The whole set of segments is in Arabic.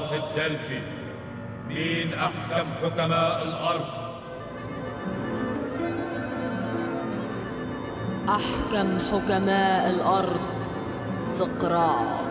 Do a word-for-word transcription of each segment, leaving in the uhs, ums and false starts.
في الدلفي. مين أحكم حكماء الأرض؟ أحكم حكماء الأرض سقراط.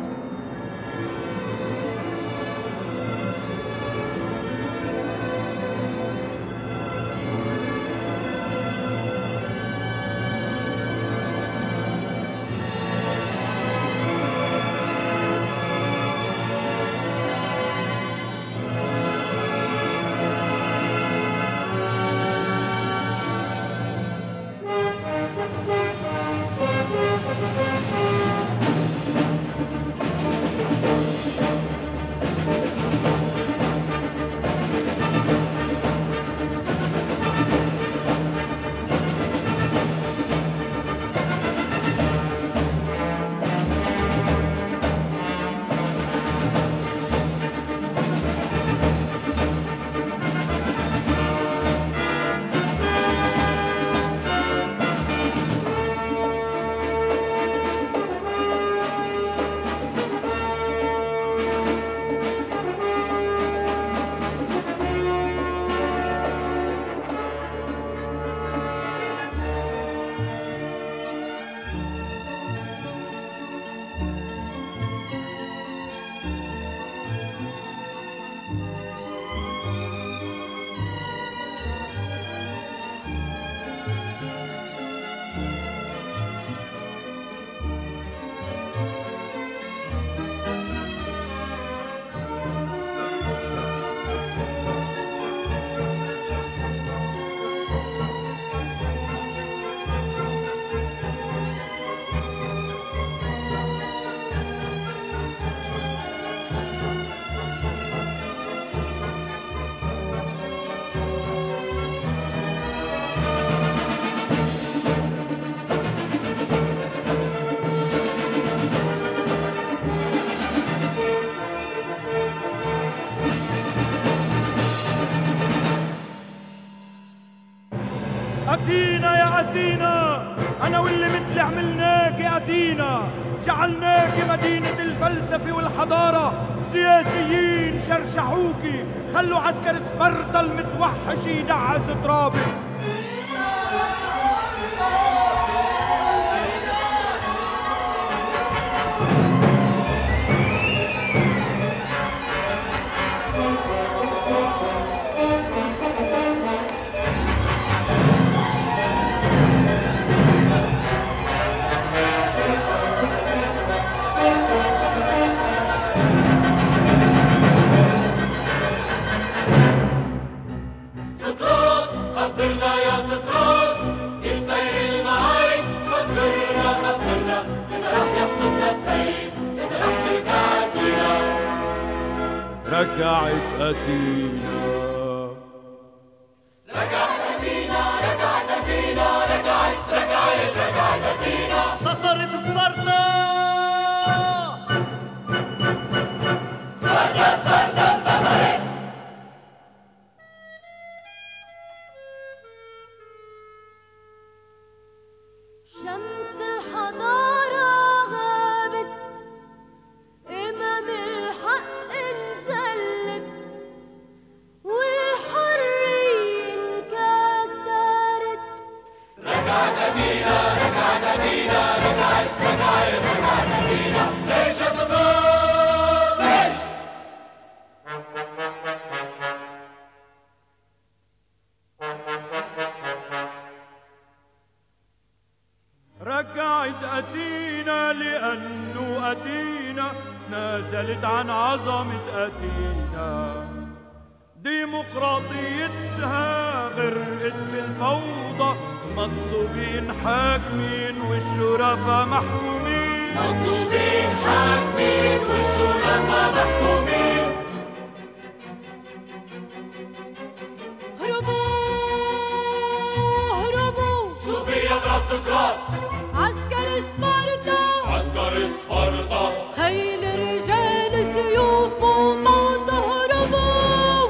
أتينا يا أتينا، أنا واللي مثلي عملناك يا أتينا، جعلناك مدينة الفلسفة والحضارة. سياسيين شرشحوكي، خلوا عسكر سبرتا المتوحش يدعس ترابك. رجعت أتينا، رجعت أتينا، رجعت أتينا، رجعت رجعت رجعت أتينا. نصرت سبارتا، سبارتا سبارتا انتصرت. شمس الحضارة غابت، إمام الحق انسلت، والحرية انكسرت. رجعت أتينا، رجعت أتينا، رجعت رجعت رجعت أتينا. ليش يا سقراط ليش؟ رجعت أتينا لأنه أتينا نازلت عن عظمة أتينا. ديمقراطيتها غرقت بالفوضى، مطلوبين حاكمين والشرفاء محكومين. مطلوبين حاكمين والشرفاء محكومين. هربوا هربوا، شوفي يا مرات سقراط، عسكر سبارتا، عسكر سبارتا، خيل رجال سيوف وموت. هربوا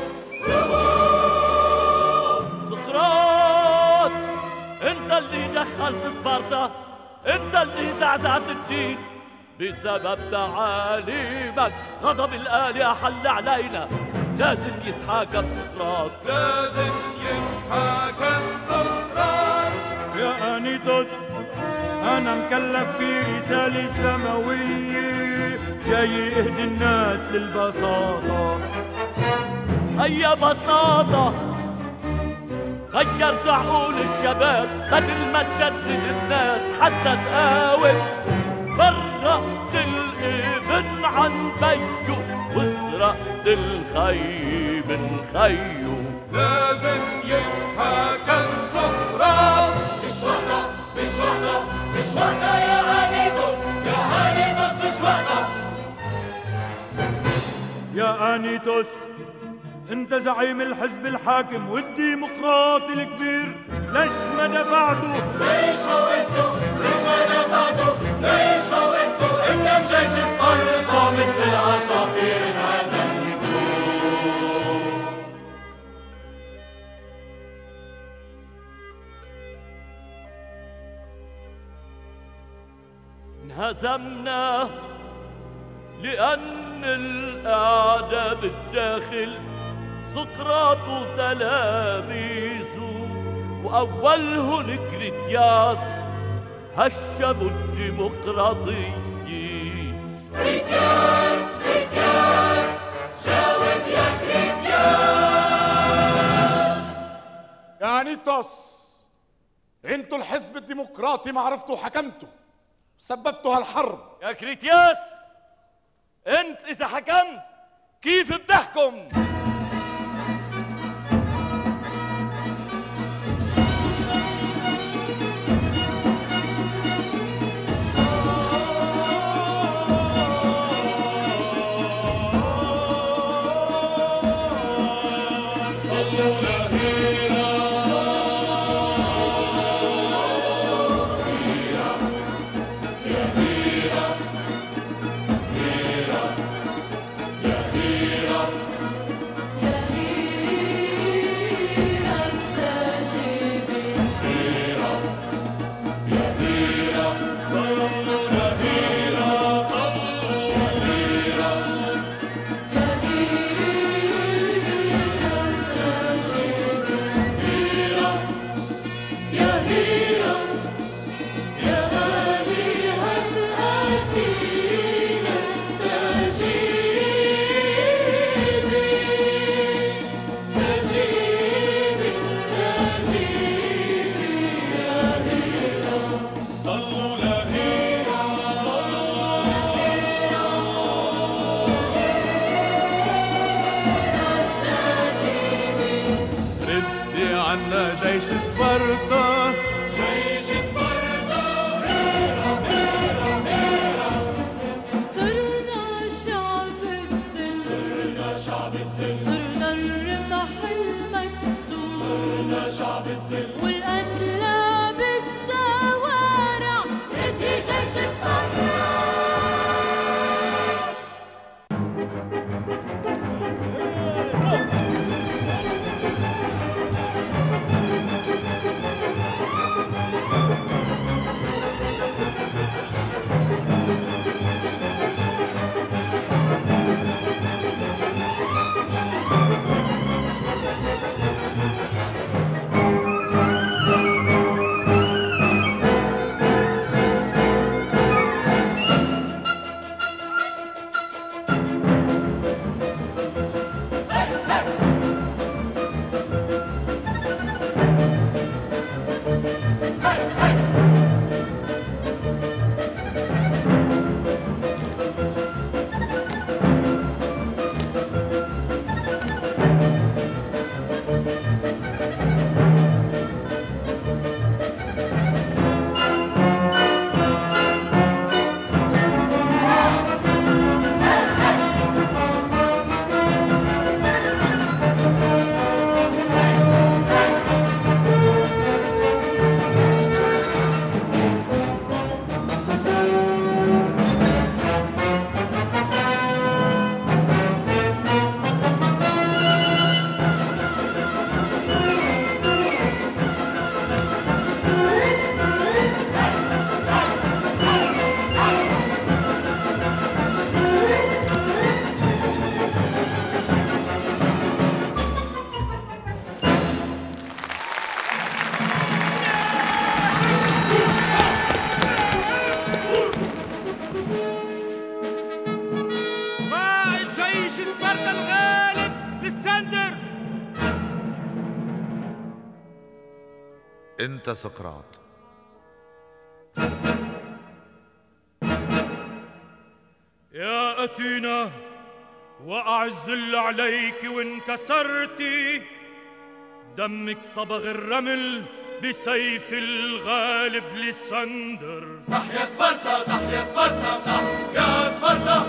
هربوا. سقراط، انت اللي دخلت سبارتا، انت اللي زعزعت الدين، بسبب تعاليمك. غضب الآلهة حل علينا، لازم يتحاكم سقراط، لازم يتحاكم سقراط. يا أنيتوس أنا مكلف برسالة سماوية، جاي اهدي الناس للبساطة. أي بساطة؟ غيرت عقول الشباب بدل ما تجدد الناس حتى تقاوم. فرقت الابن عن بيه وسرقت الخي من خيه. لازم يتحاكم سقراط. مش وقتها مش وقتها مش وقتها يا أنيتوس، يا أنيتوس مش وقتها. يا أنيتوس انت زعيم الحزب الحاكم والديمقراطي الكبير، ليش ما دفعته؟ ليش وقفته؟ ليش ما دفعته؟ ليش وقفته؟ قدام جيش سبارتا مثل العصافير انهزمتوا. انهزمنا لأن الأعداء بالداخل سقراط وتلاميذه، وأولهن كريتياس هشموا الديمقراطية. كريتياس كريتياس جاوب يا كريتياس. يا أنيتوس انتوا الحزب الديمقراطي ما عرفتوا حكمتوا، سببتوا هالحرب. يا كريتياس انت إذا حكمت كيف بتحكم؟ جيش سبارتا، جيش سبارتا. هيرا هيرا هيرا. صرنا شعب السلم، صرنا شعب السلم، صرنا الرمح المكسور، صرنا شعب السلم. والقتلى بالشوارع ندي جيش سبارتا. أنت سقراط. يا أتينا وأعز اللي عليك وانكسرتي، دمك صبغ الرمل بسيف الغالب لسندر. تحيا سبارتا تحيا سبارتا تحيا سبارتا.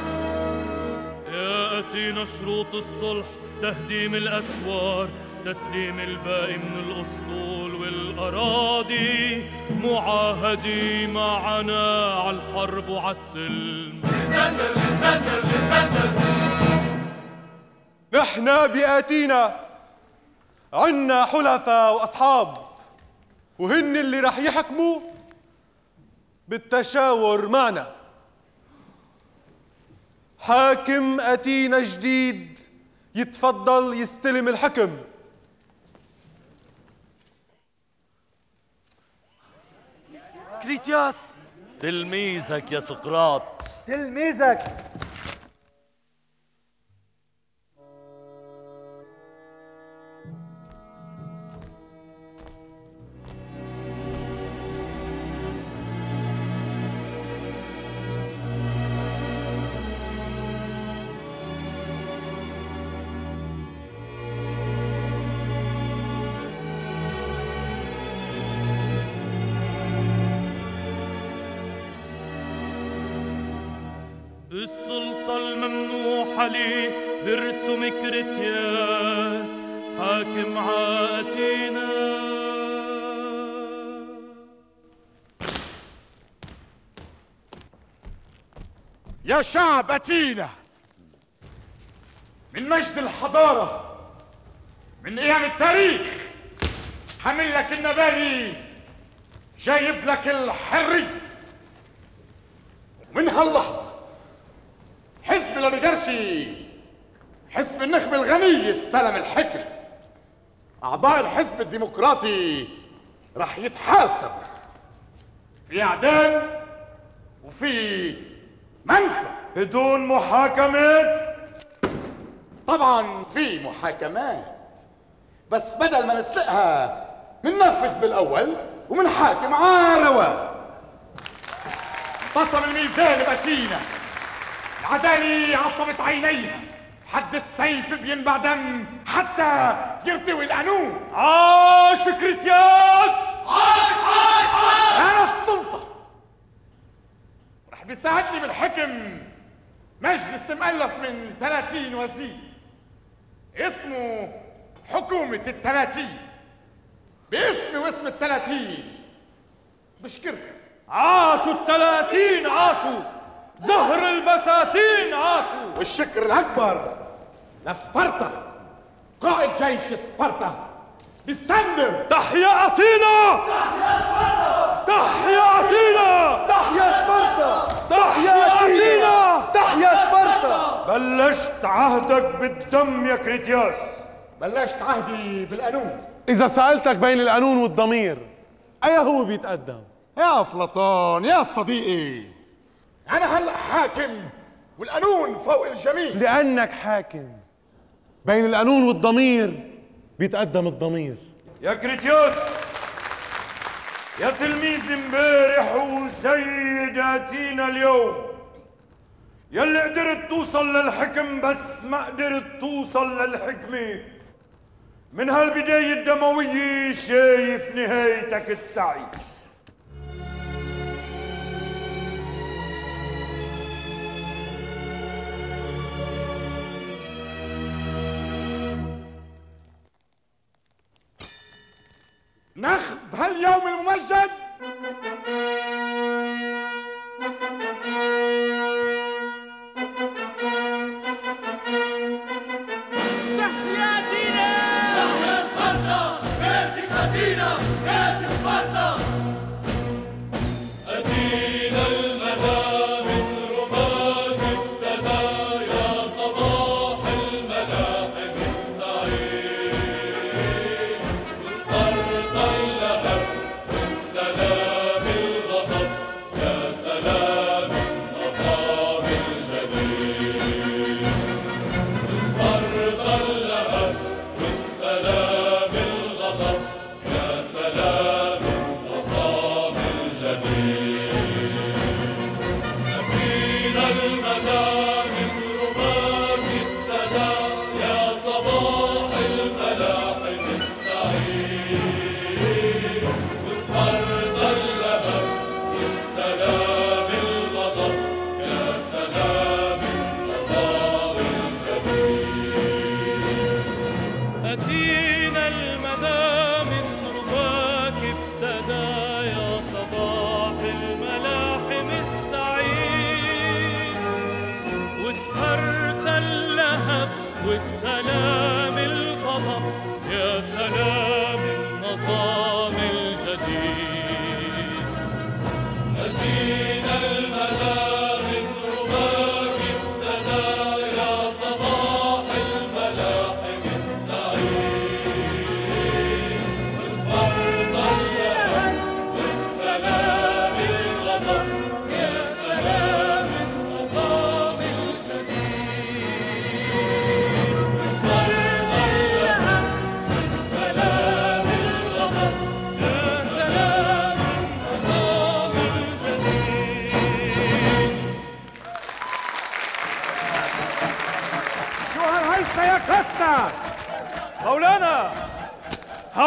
يا أتينا شروط الصلح تهديم الأسوار، تسليم الباقي من الأسطول والأراضي، معاهدي معنا على الحرب وعلى السلم. لسندر لسندر لسندر. نحن بآتينا عنا حلفاء وأصحاب، وهن اللي رح يحكموا بالتشاور معنا. حاكم أتينا جديد يتفضل يستلم الحكم. كريتياس تلميذك يا سقراط. تلميذك. السلطة الممنوحة لي برسم كريتياس حاكم عاتينا. يا شعب أتينا، من مجد الحضارة، من أيام التاريخ، حمل لك النبالي، جايب لك الحرية. ومن هاللحظة حزب الأوليغارشي، حزب النخبة الغني، استلم الحكم. أعضاء الحزب الديمقراطي رح يتحاسب في إعدام وفي منفى بدون محاكمات. طبعا في محاكمات، بس بدل ما نسلقها مننفذ بالأول ومنحاكم على رواق. انتصم الميزان بأتينا، العدالة عصبت عينيها، حد السيف بينبع دم حتى يرتوي القانون. عاش كريتياس. عاش عاش عاش. أنا السلطة، رح بيساعدني بالحكم مجلس مؤلف من ثلاثين وزير، اسمه حكومة الثلاثين، باسمي واسم الثلاثين. بشكركم. عاشوا الثلاثين، عاشوا زهر البساتين، عاشوا. والشكر الأكبر لسبارتا، قائد جيش سبارتا بسندر. تحيا أتينا. تحيا أتينا. تحيا سبارتا. تحيا أتينا. تحيا سبارتا. بلشت عهدك بالدم يا كريتياس. بلشت عهدي بالقانون. إذا سألتك بين القانون والضمير، أي هو بيتقدم؟ يا أفلاطون يا صديقي، أنا هلأ حاكم والقانون فوق الجميع. لأنك حاكم، بين القانون والضمير بيتقدم الضمير. يا كريتيوس، يا تلميذ امبارح وسيد أتينا اليوم، يلي قدرت توصل للحكم بس ما قدرت توصل للحكمة. من هالبداية الدموية شايف نهايتك التعيس. نخب هاليوم الممجد تحيا دينا. تحيا سبارتا. كاسي أتينا. كاسي سبارتا. أتينا المدى من رماد ابتدى، يا صباح الملاحم السعيد. وسبارتا اللهب والسلام الغضب.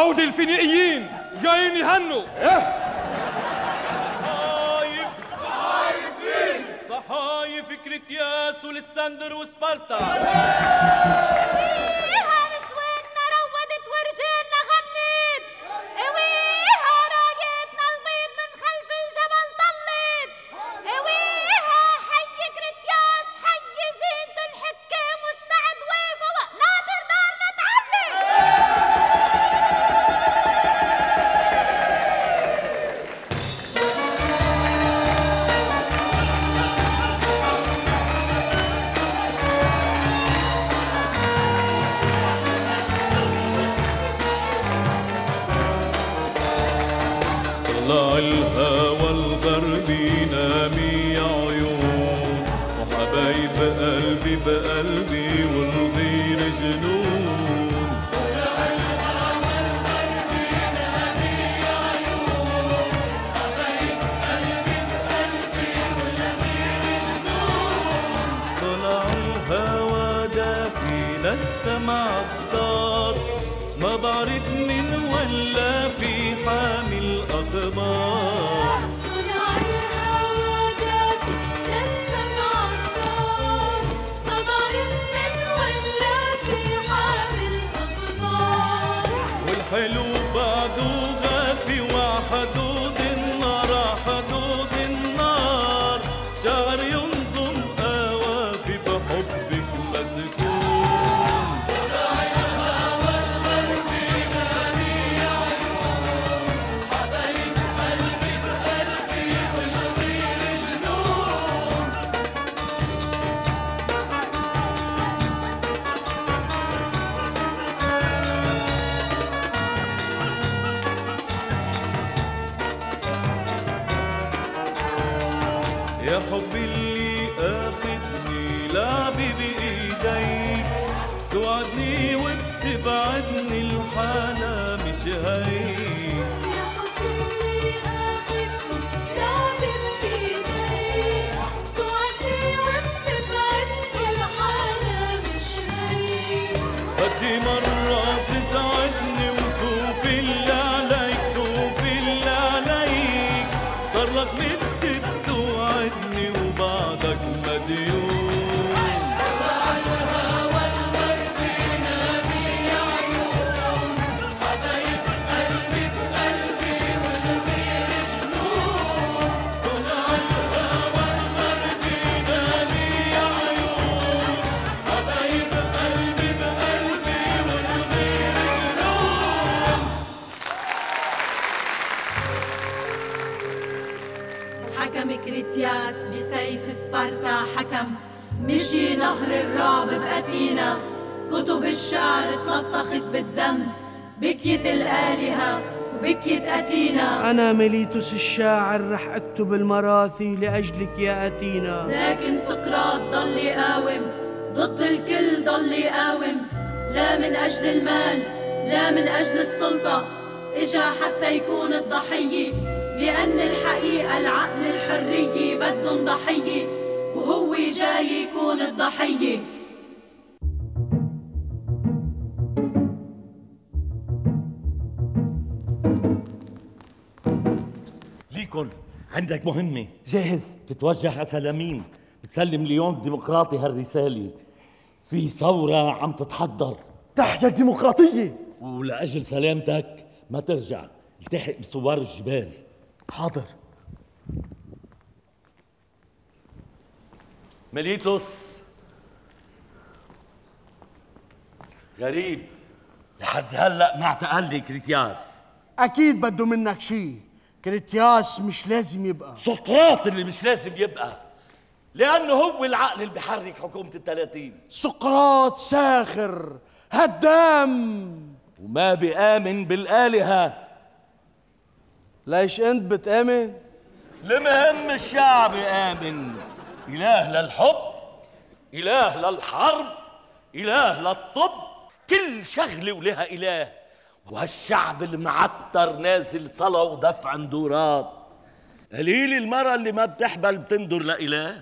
هودي الفينيقيين جايين يهنوا. ايه صحايف صحايف مين؟ صحايف كريتياس والاسكندر وسبارتا. ايويها نسوتنا روضت ورجالنا غنت، ايويها رايتنا البيض من خلف الجبل طلت، ايويها حي كريتياس حي زينة الحكام والسعد وافوا ناطر دارنا تعلم. طلع الهوى الغربي نامي عيون، وحبايب قلبي بقلبي والغير جنون. طلع الهوى الغربي نامي عيون، حبايب قلبي بقلبي والغير جنون. طلع الهوى دافي للسمع الدار، ما بعرف من ولا في حامل أخبار. طلع الهوى دافي للسمع الدار، ما بعرف من ولا في حامل أخبار. والحلو بعده غافي وحدود النار حدود النار، شعر ينظم قوافي بحبك مسكون. يا حبي اللي اخدني لعبي بايديك، توعدني وبتبعدني الحالة مش هيك. يا حبي اللي اخدني لعبي بايديك، توعدني وبتبعدني الحالة مش هيك. بدي مرة تسعدني وتوفي اللي عليك توفي اللي عليك، صار لك مدة توعدني وبعدك مديون. طلع الهوى الغربي نامي عيون، حبايب قلبي بقلبي والغير جنون. طلع الهوى الغربي نامي عيون، حبايب قلبي بقلبي والغير جنون. حكم كريتياس بسيف سبارتا حكم، مشي نهر الرعب بأتينا، كتب الشعر اتلطخت بالدم، بكيت الآلهة وبكيت أتينا. أنا ميليتوس الشاعر رح أكتب المراثي لأجلك يا أتينا. لكن سقراط ضل يقاوم، ضد الكل ضل يقاوم، لا من أجل المال لا من أجل السلطة، إجا حتى يكون الضحية، لأن الحقيقة العقل الحرية بدن ضحية، وهو جاي يكون الضحية. ليكن عندك مهمة. جاهز. بتتوجه على سلامين، بتسلم ليون الديمقراطي هالرسالة. في ثورة عم تتحضر. تحيا الديمقراطية. ولأجل سلامتك ما ترجع، التحق بثوار الجبال. حاضر. ميليتوس غريب، لحد هلا ما اعتقل لي كريتياس. أكيد بده منك شيء. كريتياس مش لازم يبقى. سقراط اللي مش لازم يبقى، لأنه هو العقل اللي بحرك حكومة الثلاثين. سقراط ساخر هدام وما بيآمن بالآلهة. ليش أنت بتآمن؟ المهم الشعب يآمن. إله للحب، إله للحرب، إله للطب، كل شغلة ولها إله. وهالشعب المعتر نازل صلاة ودفع ندورات. قليل المرة اللي ما بتحبل بتندر لإله.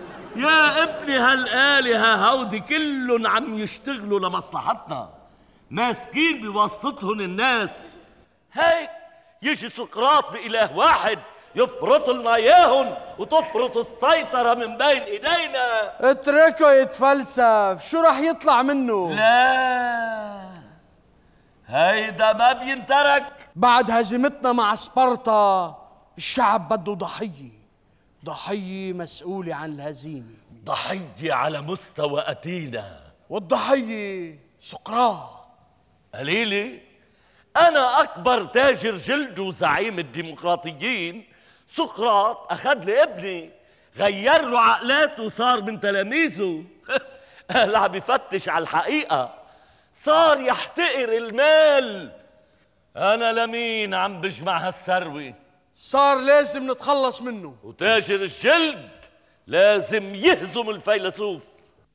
يا ابني هالآلهة هودي كلهم عم يشتغلوا لمصلحتنا، ماسكين بواسطتهم الناس. هيك يجي سقراط بإله واحد يفرط لنا اياهم وتفرط السيطرة من بين ايدينا. اتركه يتفلسف، شو رح يطلع منه؟ لا هيدا ما بينترك. بعد هزيمتنا مع سبارتا الشعب بده ضحية، ضحية مسؤولة عن الهزيمة، ضحية على مستوى أتينا، والضحية سقراط. قليلي أنا أكبر تاجر جلد وزعيم الديمقراطيين، سقراط أخذ لي ابني غير له عقلاته وصار من تلاميذه. لا عم بفتش على الحقيقة، صار يحتقر المال. أنا لمين عم بجمع هالثروة؟ صار لازم نتخلص منه، وتاجر الجلد لازم يهزم الفيلسوف.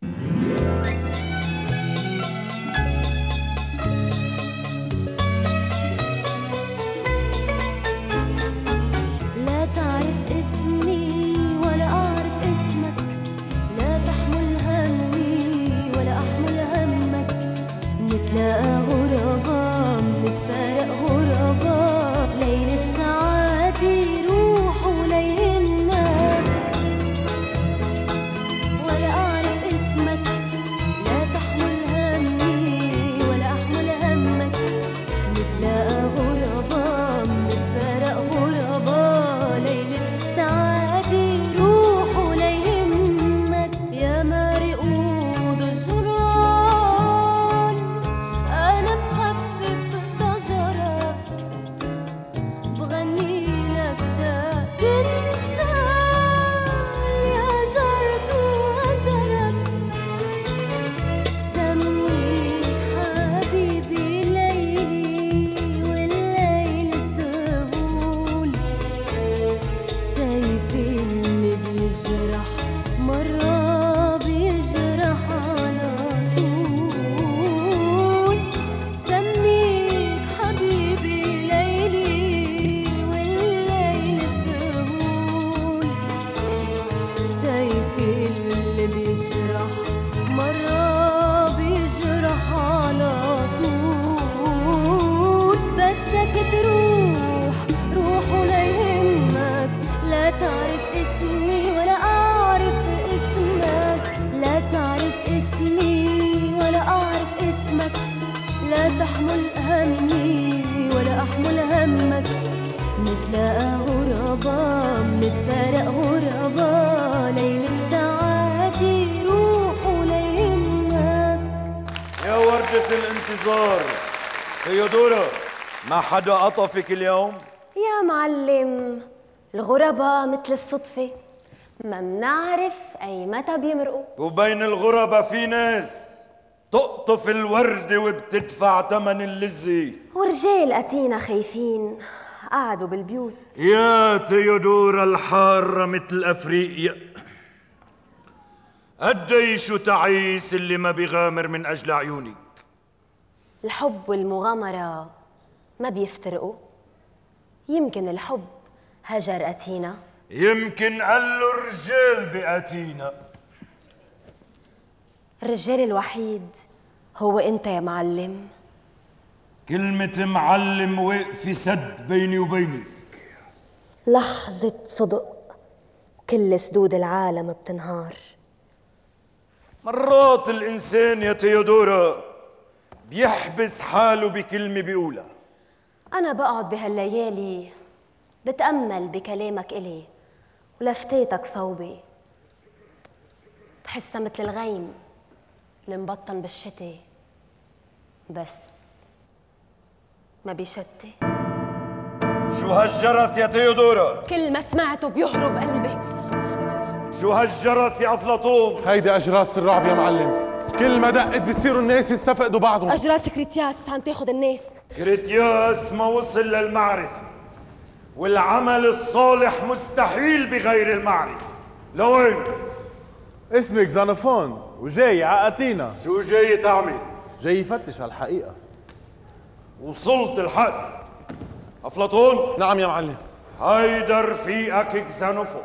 لا تعرف اسمي ولا أعرف اسمك، لا تحمل همي ولا أحمل همك، نتلاقى غرباء نتفارق غرباء، ليلة ساعاتي روح ولا يهمك، ولا أعرف اسمك، لا تحمل همي ولا أحمل همك، نتلاقى غرباء نتفارق غرباء، ليلة ساعاتي روح ولا يهمك، يا مرقود الجران أنا بخفف ضجرك، بغني لك دا تنسى يا جرت وهجرك، بسميك حبيبي ليلي والليل سهول، سيفي اللي بيجرح مرة بيجرح على طول، بسميك حبيبي ليلي والليل سهول، سيفي اللي بيجرح مرة بيجرح على طول، بدك تروح روح ولا يهمك، لا تعرف اسمي ولا أعرف اسمك، لا تعرف اسمي ولا أعرف اسمك، لا تحمل همي ولا أحمل همك، نتلاقى غرباء نتفارق غرباء، ليلة ساعاتي روح ولا يهمك. يا وردة الانتظار تيودورا، ما حدا قطفك اليوم؟ يا معلم الغرباء مثل الصدفة، ما منعرف أي متى بيمرقوا. وبين الغرباء في ناس تقطف الوردة وبتدفع ثمن اللذة، ورجال أتينا خايفين قعدوا بالبيوت. يا تيودورا الحارة مثل أفريقيا، قديش تعيس اللي ما بيغامر من أجل عيونك. الحب والمغامرة ما بيفترقوا، يمكن الحب هجر أتينا، يمكن قال له الرجال بأتينا. الرجال الوحيد هو أنت يا معلم. كلمة معلم واقفة سد بيني وبينك. لحظة صدق كل سدود العالم بتنهار. مرات الإنسان يا تيودورا بيحبس حاله بكلمة بيقولها. أنا بقعد بهالليالي بتأمل بكلامك إلي ولفتيتك صوبي، بحسها مثل الغيم اللي مبطن بالشتي بس ما بيشتي. شو هالجرس يا تيودورا؟ كل ما سمعته بيهرب قلبي. شو هالجرس يا أفلاطون؟ هيدي أجراس الرعب يا معلم، كل ما دقت بيصيروا الناس يستفقدوا بعضهم. أجراس كريتياس عم تاخد الناس. كريتياس ما وصل للمعرفة، والعمل الصالح مستحيل بغير المعرفة. لوين؟ اسمي كزانوفون وجاي على أتينا. شو جاي تعمل؟ جاي يفتش على الحقيقة. وصلت الحق أفلاطون؟ نعم يا معلم. هيدا رفيقك كزانوفون.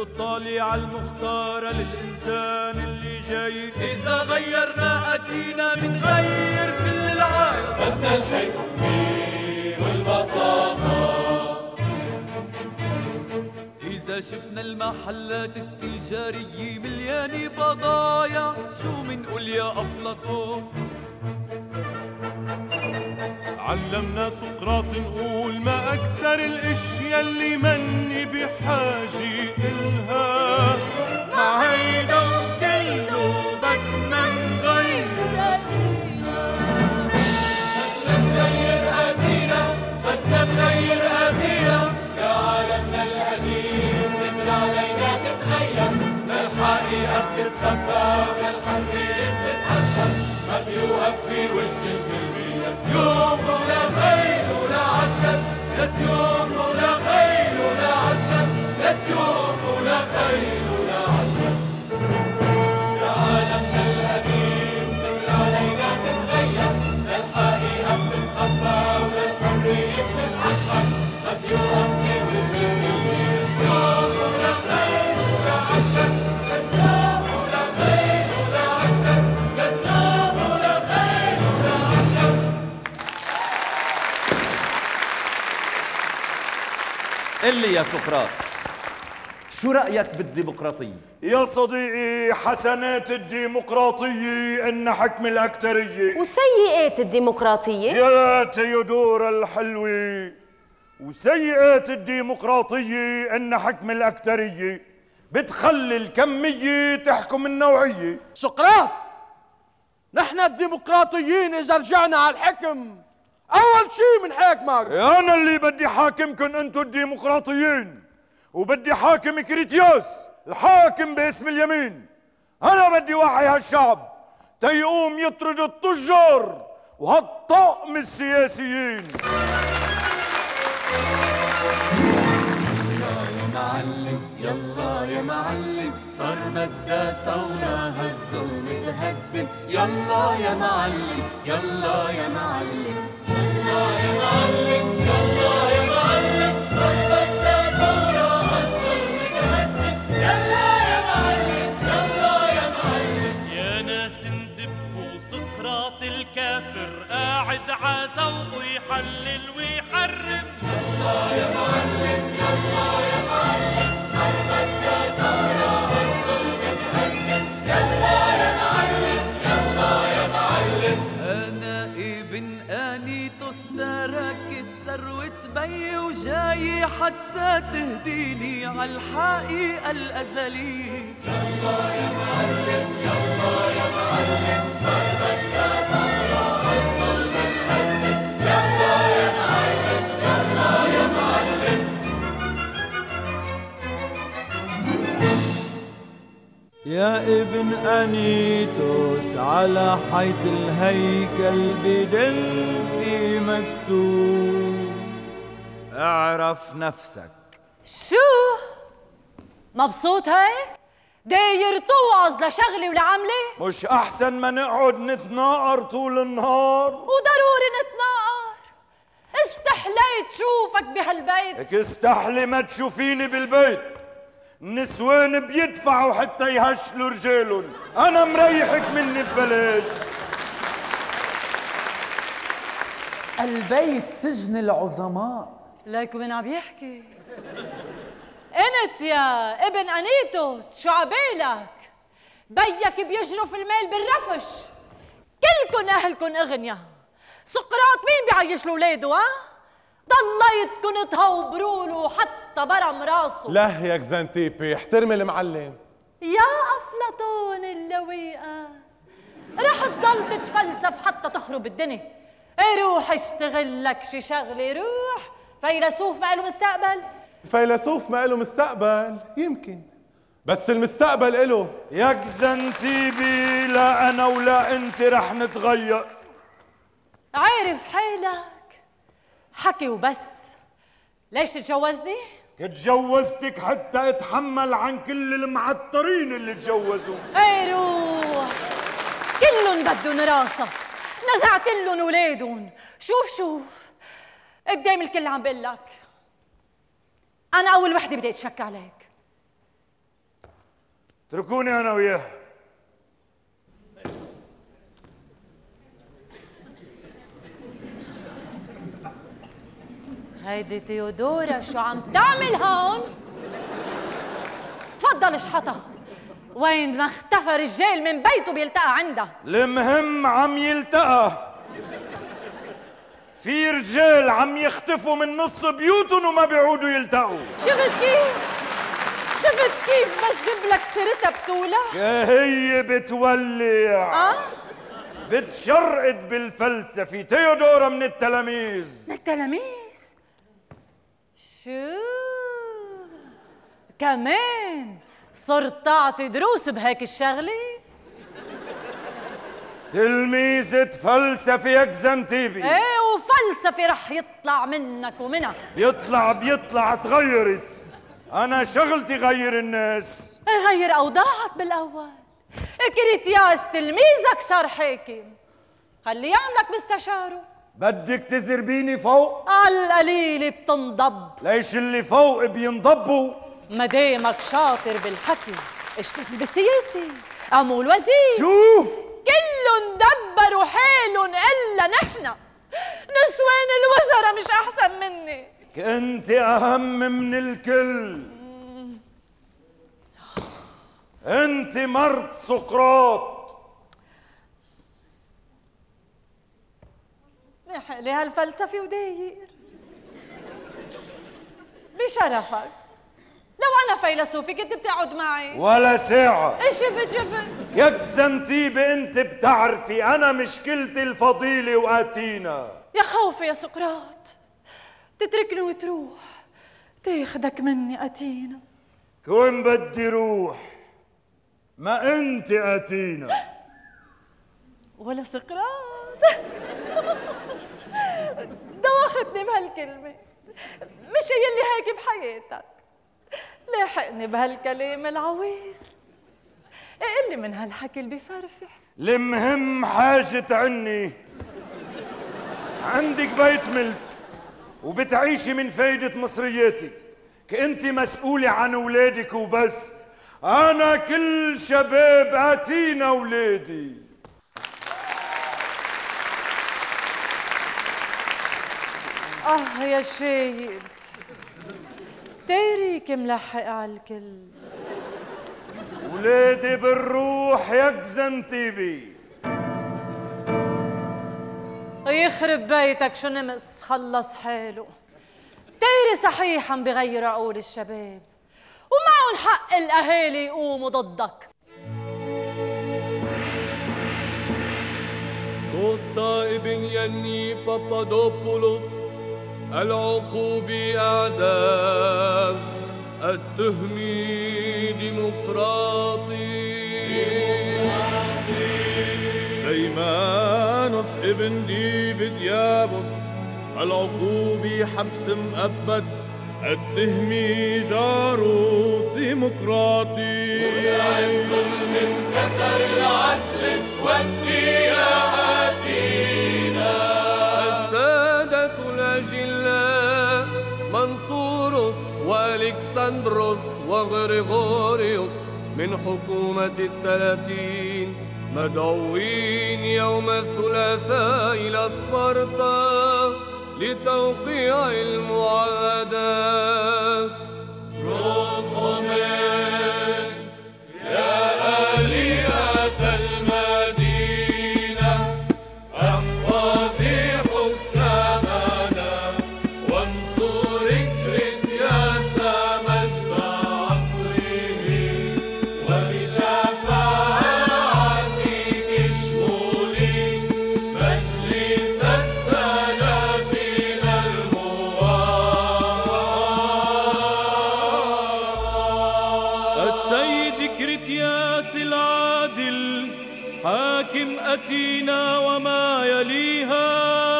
الطالع المختار للإنسان اللي جاي. إذا غيرنا أكينا بنغير كل العالم. بدنا الحكمة والبساطة. إذا شفنا المحلات التجارية مليانة بضايع شو منقول يا أفلاطون؟ علمنا سقراط نقول ما أكتر الاشياء اللي مني بحاجة إلها. مع هيدا كله بدنا نغير آتينا. بدنا نغير آتينا. بدنا نغير آتينا. يا عالمنا القديم قدر علينا تتغير. للحقيقة بتتخبى وللحرية بتتأثر. ما بيوقف بوش الكلمة لسيوف ولا خيل ولا عسكر. لسيوف ولا خيل ولا عسكر. لسيوف ولا خيل ولا عسكر. يا عالمنا القديم قدر علينا تتغير. للحقيقة بتتخبى وللحرية بتتأثر. ما بيوقف بوش الكلمة لسيوف ولا خيل ولا عسكر. لسيوف ولا خيل ولا عسكر. لسيوف ولا خيل ولا عسكر. قل لي يا سقراط، شو رأيك بالديمقراطية؟ يا صديقي حسنات الديمقراطية إن حكم الأكترية. وسيئات الديمقراطية؟ يا تيودورا الحلوة، وسيئات الديمقراطية إن حكم الأكترية بتخلي الكمية تحكم النوعية. سقراط، نحن الديمقراطيين إذا رجعنا على الحكم أول شيء من حاكمك. أنا اللي بدي حاكمكن أنتو الديمقراطيين، وبدي حاكم كريتياس الحاكم باسم اليمين. أنا بدي وعي هالشعب تيقوم يطرد التجار وهالطقم السياسيين. معلم يلا يا معلم صار مدى ثورة هالظلم تهدم. يلا يا معلم يلا يا معلم يلا يا معلم يلا يا معلم صار مدى ثورة هالظلم تهدم. يلا يا معلم يلا يا معلم. يا ناس اندبوا سقراط الكافر قاعد عزوق ويحلل ويحرم. يلا يا معلم يلا يا معلم صار مدى ثورة هالظلم تهدم. يلا يا معلم يلا يا معلم. أنا ابن آنيتوس تركت ثروة بي وجاي حتى تهديني عالحقيقة الأزلية. يلا يا معلم يلا يا معلم صار مدى ثورة هالظلم تهدم. يلا يا معلم يلا يا معلم. يا ابن أنيتوس على حيط الهيكل بدل في مكتوب اعرف نفسك. شو؟ مبسوط هيك؟ داير توعظ لشغلي ولعملي؟ مش أحسن ما نقعد نتناقر طول النهار؟ وضروري نتناقر. استحليت شوفك بهالبيت. هيك استحلي ما تشوفيني بالبيت. النسوان بيدفعوا حتى يهشلوا رجالهم. أنا مريحك مني ببلاش. البيت سجن العظماء. ليك وين عم يحكي؟ انت يا ابن انيتوس شو عبالك؟ بيك بيجرف المال بالرفش. كلكن اهلكن اغنياء. سقراط مين بيعيش لاولاده ها؟ ضليتكن تهوبروا له حتى برم راسه. لا يا كزانتيبي احترمي المعلم. يا افلاطون اللويقه رح تضل تتفلسف حتى تخرب الدنيا. روح اشتغل لك شي شغله. روح. فيلسوف ما له مستقبل. الفيلسوف ما له مستقبل يمكن، بس المستقبل له. يا كزانتيبي لا انا ولا انت رح نتغير. عارف حالك حكي وبس. ليش تتجوزني؟ تجوزتك حتى اتحمل عن كل المعطرين اللي تجوزوا. اي روح. كلن بدن راسك. نزعت لن ولادن. شوف شوف قدام الكل عم بقول لك انا اول وحده بدي اتشك عليك. اتركوني انا وياه. هيدي تيودورا شو عم تعمل هون؟ تفضل اشحطها. وين ما اختفى رجال من بيته بيلتقى عندها. المهم عم يلتقى. في رجال عم يختفوا من نص بيوتهم وما بيعودوا يلتقوا. شفت كيف؟ شفت كيف بس جيب لك سيرتها بتولع؟ هي بتولع. اه؟ بتشرقد بالفلسفة. تيودورا من التلاميذ. من التلاميذ؟ شو؟ كمان صرت تعطي دروس بهيك الشغلة؟ تلميذة فلسفة يا كزنتيبي. ايه وفلسفة رح يطلع منك ومنها. بيطلع بيطلع تغيرت. أنا شغلتي غير الناس. غير أوضاعك بالأول. كريتياس تلميذك صار حاكم. خليه عندك مستشاره. بدك تزربيني فوق؟ على القليل بتنضب. ليش اللي فوق بينضبوا؟ مدامك شاطر بالحكي اشتغل بالسياسة. عمول وزير. شو؟ كلهم دبروا حالهم إلا نحن. نسوان الوزراء مش أحسن مني. كنت أهم من الكل. أنت مرت سقراط. لحق لي هالفلسفة وداير بشرفك. لو أنا فيلسوفي كنت بتقعد معي ولا ساعة. شفت شفت يا كزنتيبة أنت بتعرفي أنا مشكلتي الفضيلة وأتينا. يا خوفي يا سقراط تتركني وتروح تاخدك مني أتينا. كون بدي روح ما أنت أتينا ولا سقراط. دوختني بهالكلمة. مش هي اللي هيك بحياتك. لاحقني بهالكلام العويص. قل لي من هالحكي اللي بفرفح. المهم حاجة عني. عندك بيت ملك وبتعيشي من فايدة مصرياتك. كنتي مسؤولة عن أولادك وبس. أنا كل شباب أتينا أولادي. آه يا شايف تاريك ملحق على الكل. ولادي بالروح يا كزنتيبي. يخرب بيتك شو نمس خلص حاله. تاري صحيح عم بغير عقول الشباب ومعهم حق الأهالي يقوموا ضدك. كوستا ابن يني بابادوبولوس العقوبي أعدام التهمي ديمقراطي سليمانوس ابن ديبديابوس العقوبي حبس مؤبد التهمي جارو ديمقراطي. وسع الظلم انكسر العدل اسودي يا أتينا. السادة الأجلاء منصوروس والكسندروس وغريغوريوس من حكومة الثلاثين مدعوين يوم الثلاثاء إلى سبارتا لتوقيع المعاهدات. رسومين يا آلية المدينة احفظي حكامنا وانصري كريتياس مجد عصره وبشفاعتك اشملي مجلس الثلاثين الموافق. السيد كريتياس العادل حاكم أتينا وما يليها.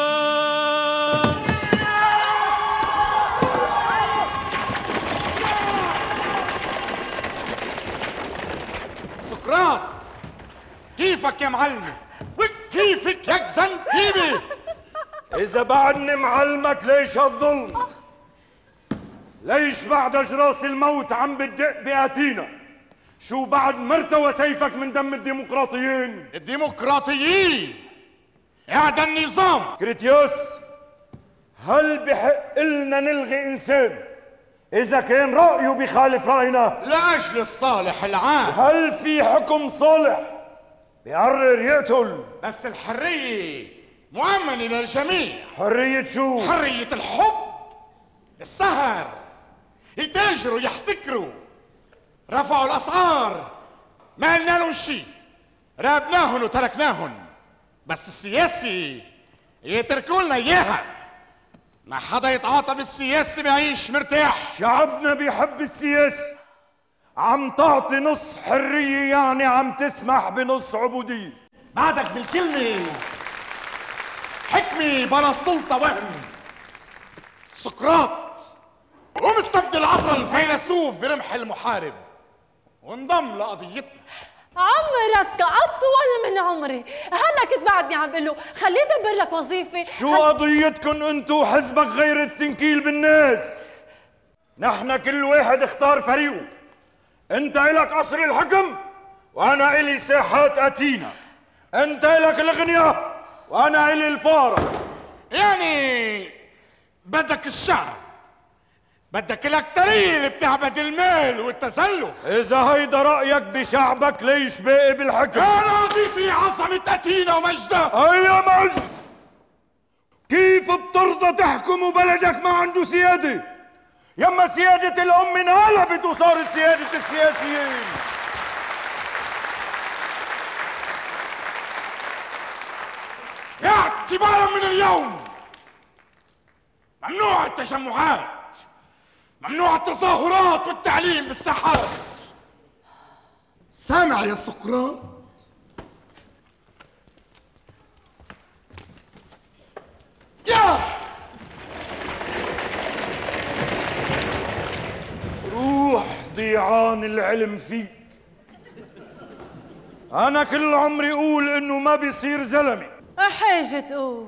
سقراط كيفك يا معلمي؟ كيفك يا كزنتيبي؟ إذا بعدني معلمك ليش هالظلم؟ ليش بعد أجراس الموت عم بتدق بأتينا؟ شو بعد مرتوى سيفك من دم الديمقراطيين؟ الديمقراطيين هذا النظام. كريتيوس، هل بحق لنا نلغي انسان اذا كان رايه بخالف راينا لاجل الصالح العام؟ هل في حكم صالح بيقرر يقتل؟ بس الحريه مؤمنه للجميع. حريه شو؟ حريه الحب، السهر، يتاجروا يحتكروا، رفعوا الاسعار، ما قلنا لهم شيء، رابناهم وتركناهم، بس السياسي يتركوا لنا اياها. ما حدا يتعاطى بالسياسي بيعيش مرتاح. شعبنا بيحب السياسة. عم تعطي نص حرية يعني عم تسمح بنص عبودية. بعدك بالكلمة حكمة بلا السلطة وهم. سقراط ومستبدل عصر فيلسوف برمح المحارب وانضم لقضيتنا. عمرك أطول من عمري، هلا كنت بعدني عم بقول له خليه يدبر لك وظيفة. شو قضيتكم انتو وحزبك غير التنكيل بالناس؟ نحن كل واحد اختار فريقه. انت الك قصر الحكم وانا الي ساحات اتينا. انت الك الاغنياء وانا الي الفارق. يعني بدك الشعب، بدك الأكترية اللي بتعبد المال والتسلف. إذا هيدا رأيك بشعبك ليش باقي بالحكم؟ أنا قضيتي عظمة أتينا ومجدها. هيا مجد، كيف بترضى تحكم وبلدك ما عنده سيادة؟ يما سيادة الأم انقلبت وصارت سيادة السياسيين. اعتبارا من اليوم ممنوع التجمعات، ممنوع التظاهرات والتعليم بالساحات. سامع يا سقراط؟ يا روح ضيعان العلم فيك. أنا كل عمري أقول إنه ما بيصير زلمة. حاجة تقول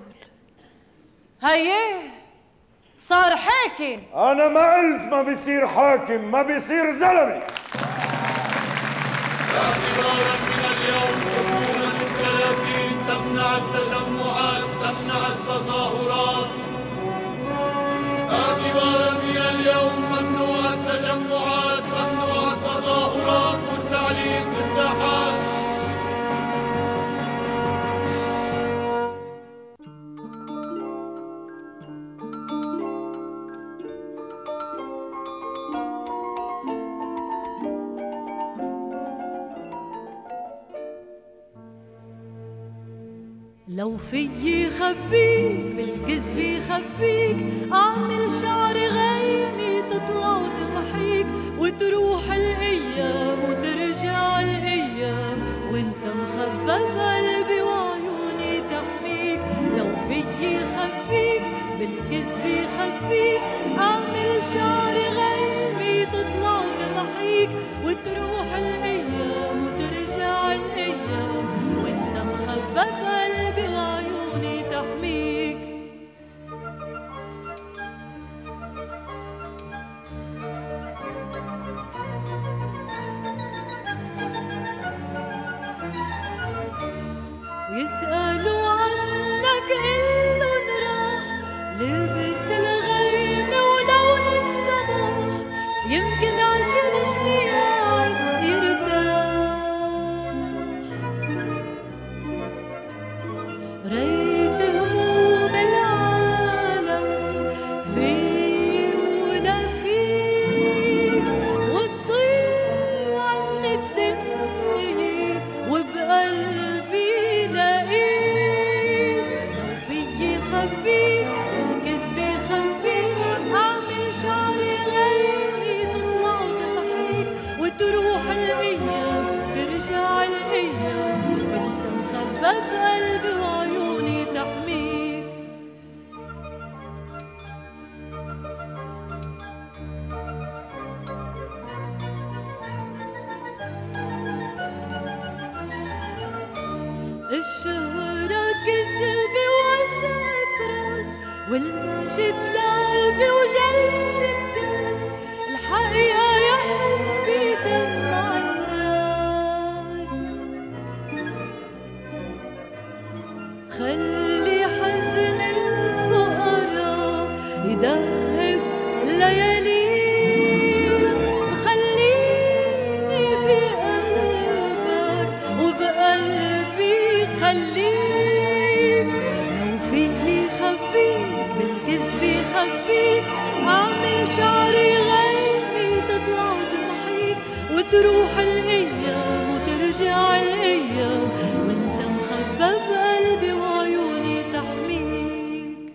هيه صار حاكم. أنا ما قلت ما بيصير حاكم، ما بيصير زلمة. اعتبارا من اليوم أمور الثلاثين تمنع التجمعات، تمنع التظاهرات. اعتبارا من اليوم ممنوع التجمعات، ممنوع التظاهرات والتعليم بالساحات. لو فيي خبيك بالكذب خبيك، اعمل شعر غيمي تطلع وتمحيك، وتروح الايام وترجع الايام، وانت مخبى بقلبي وعيوني تحميك. لو فيي خبيك بالكذب خبيك، اعمل شعر غيمي تطلع وتمحيك، وتروح الايام وترجع الايام، وانت مخبى بقلبي وعيوني تحميك. ويسألوا عنك قلن راح، لبس الغيم ولون الصباح، يمكن عشر جنيه قاعد يرتاح. ريت هموم العالم في ونفيك، وتضيع من الدنيا وبقلبي لاقيك. لو فيي خبيك بالكذب خبيك، اعمل شعري غيري تطلع وتمحيك، وتروح الايام ترجع الايام، وانت مخبى بقلبي وعيوني تحميك. الشهرة كذب وعشرة راس، والمجد لعب وجلسة كاس، الحقيقة يا حبي دمع الناس. خلي حزن الفقراء يدهب لياليك، وخليني بقلبك وبقلبي خليك، لو فيني خبيك بالكذب خبيك، أعمل شعري غيمي تطلع تضحيك، وتروح الأيام وترجع الأيام وانت مخبى بقلبي وعيوني تحميك.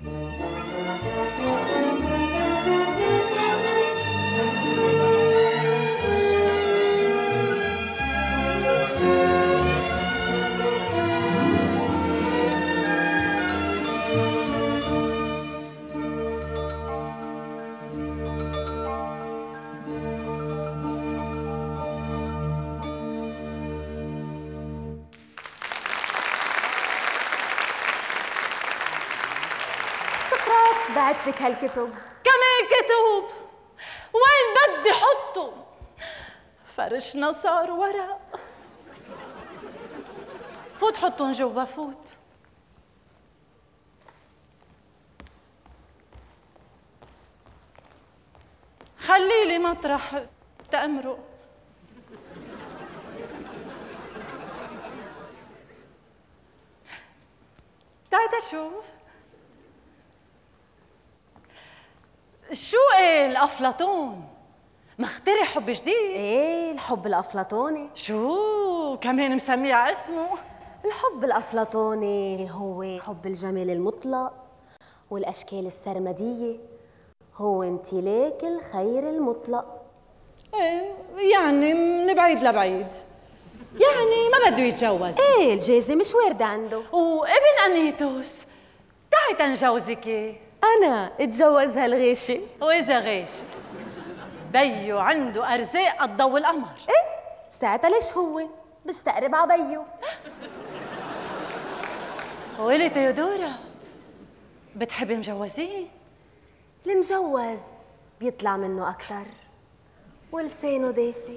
بعت لك هالكتب. كمان كتب؟ وين بدي حطهم؟ فرشنا صار ورق. فوت حطهم جوا، فوت. خلي لي مطرح تأمرق. تعال شوف شو ايه الافلاطون مخترع حب جديد. ايه الحب الافلاطوني. شو كمان مسميه على اسمه؟ الحب الافلاطوني هو حب الجمال المطلق والاشكال السرمديه، هو امتلاك الخير المطلق. ايه يعني من بعيد لبعيد، يعني ما بده يتجوز. ايه الجازة مش واردة عنده. وابن انيتوس تعي تنجوزك ايه؟ أنا اتجوز هالغيشة. وإذا غيش بيو عنده أرزاق قد ضو القمر. إيه؟ ساعتها ليش هو بستقرب على بيو؟ ولي تيودورا بتحبي مجوزين؟ المجوز بيطلع منه أكتر ولسانه دافي.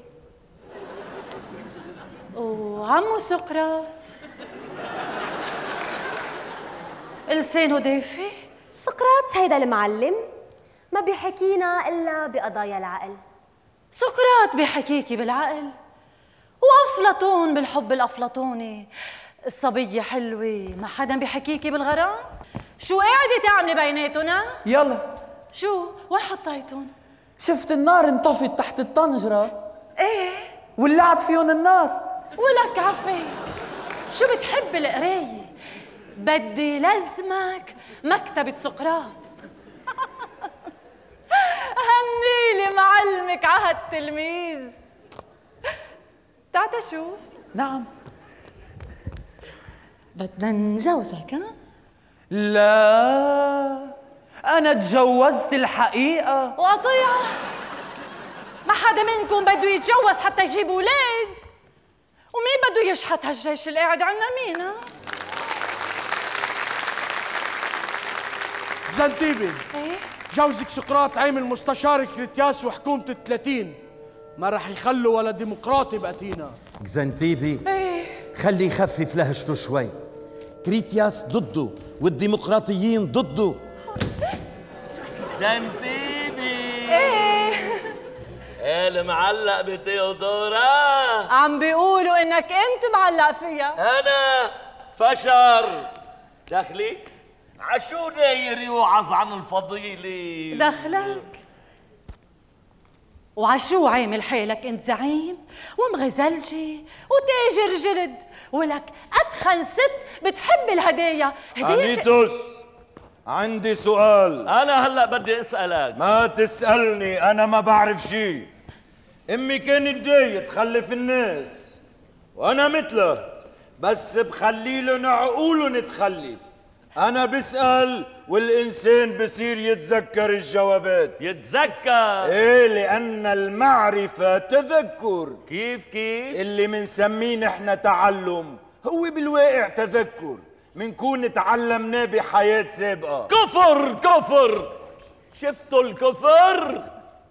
وعمو سقراط لسانه دافي؟ سقراط هيدا المعلم ما بيحكينا إلا بقضايا العقل. سقراط بيحكيكي بالعقل، وأفلاطون بالحب الأفلاطوني. الصبية حلوة ما حدا بيحكيكي بالغرام. شو قاعدة تعملي بيناتنا؟ يلا. شو؟ وين حطيتون؟ شفت النار انطفت تحت الطنجرة. ايه ولعت فيهم النار. ولك عفيك، شو بتحب القراية؟ بدي لازمك مكتبة سقراط. هنيلي معلمك عهد تلميذ. تعال شوف. نعم. بدنا نجوزك. ها؟ لا أنا تجوزت الحقيقة. وقطيعة ما حدا منكم بده يتجوز حتى يجيب أولاد. ومين بده يشحت هالجيش اللي قاعد عنا؟ مين؟ ها؟ زنتيبي. ايه؟ جوزك سقراط عامل مستشار كريتياس وحكومة الثلاثين، ما رح يخلوا ولا ديمقراطي بقتينا. زنتيبي ايه؟ خلي يخفف لهجته شوي. كريتياس ضده والديمقراطيين ضده. زنتيبي ايه؟ المعلق بتيودورا عم بيقولوا انك انت معلق فيها. انا فشر دخلي عشو داير يوعظ عن الفضيلة. دخلك وعشو عامل حالك انت زعيم ومغزلجي وتاجر جلد ولك اتخن ست بتحب الهدايا. أنيتوس عندي سؤال. انا هلا بدي اسالك. ما تسالني، انا ما بعرف شيء. امي كانت داية تخلف الناس وانا مثله، بس بخليلن عقولن تخلف. انا بسال والانسان بصير يتذكر الجوابات. يتذكر؟ ايه، لان المعرفه تذكر. كيف كيف؟ اللي منسميه نحن تعلم هو بالواقع تذكر، منكون تعلمناه بحياه سابقه. كفر كفر. شفتوا الكفر؟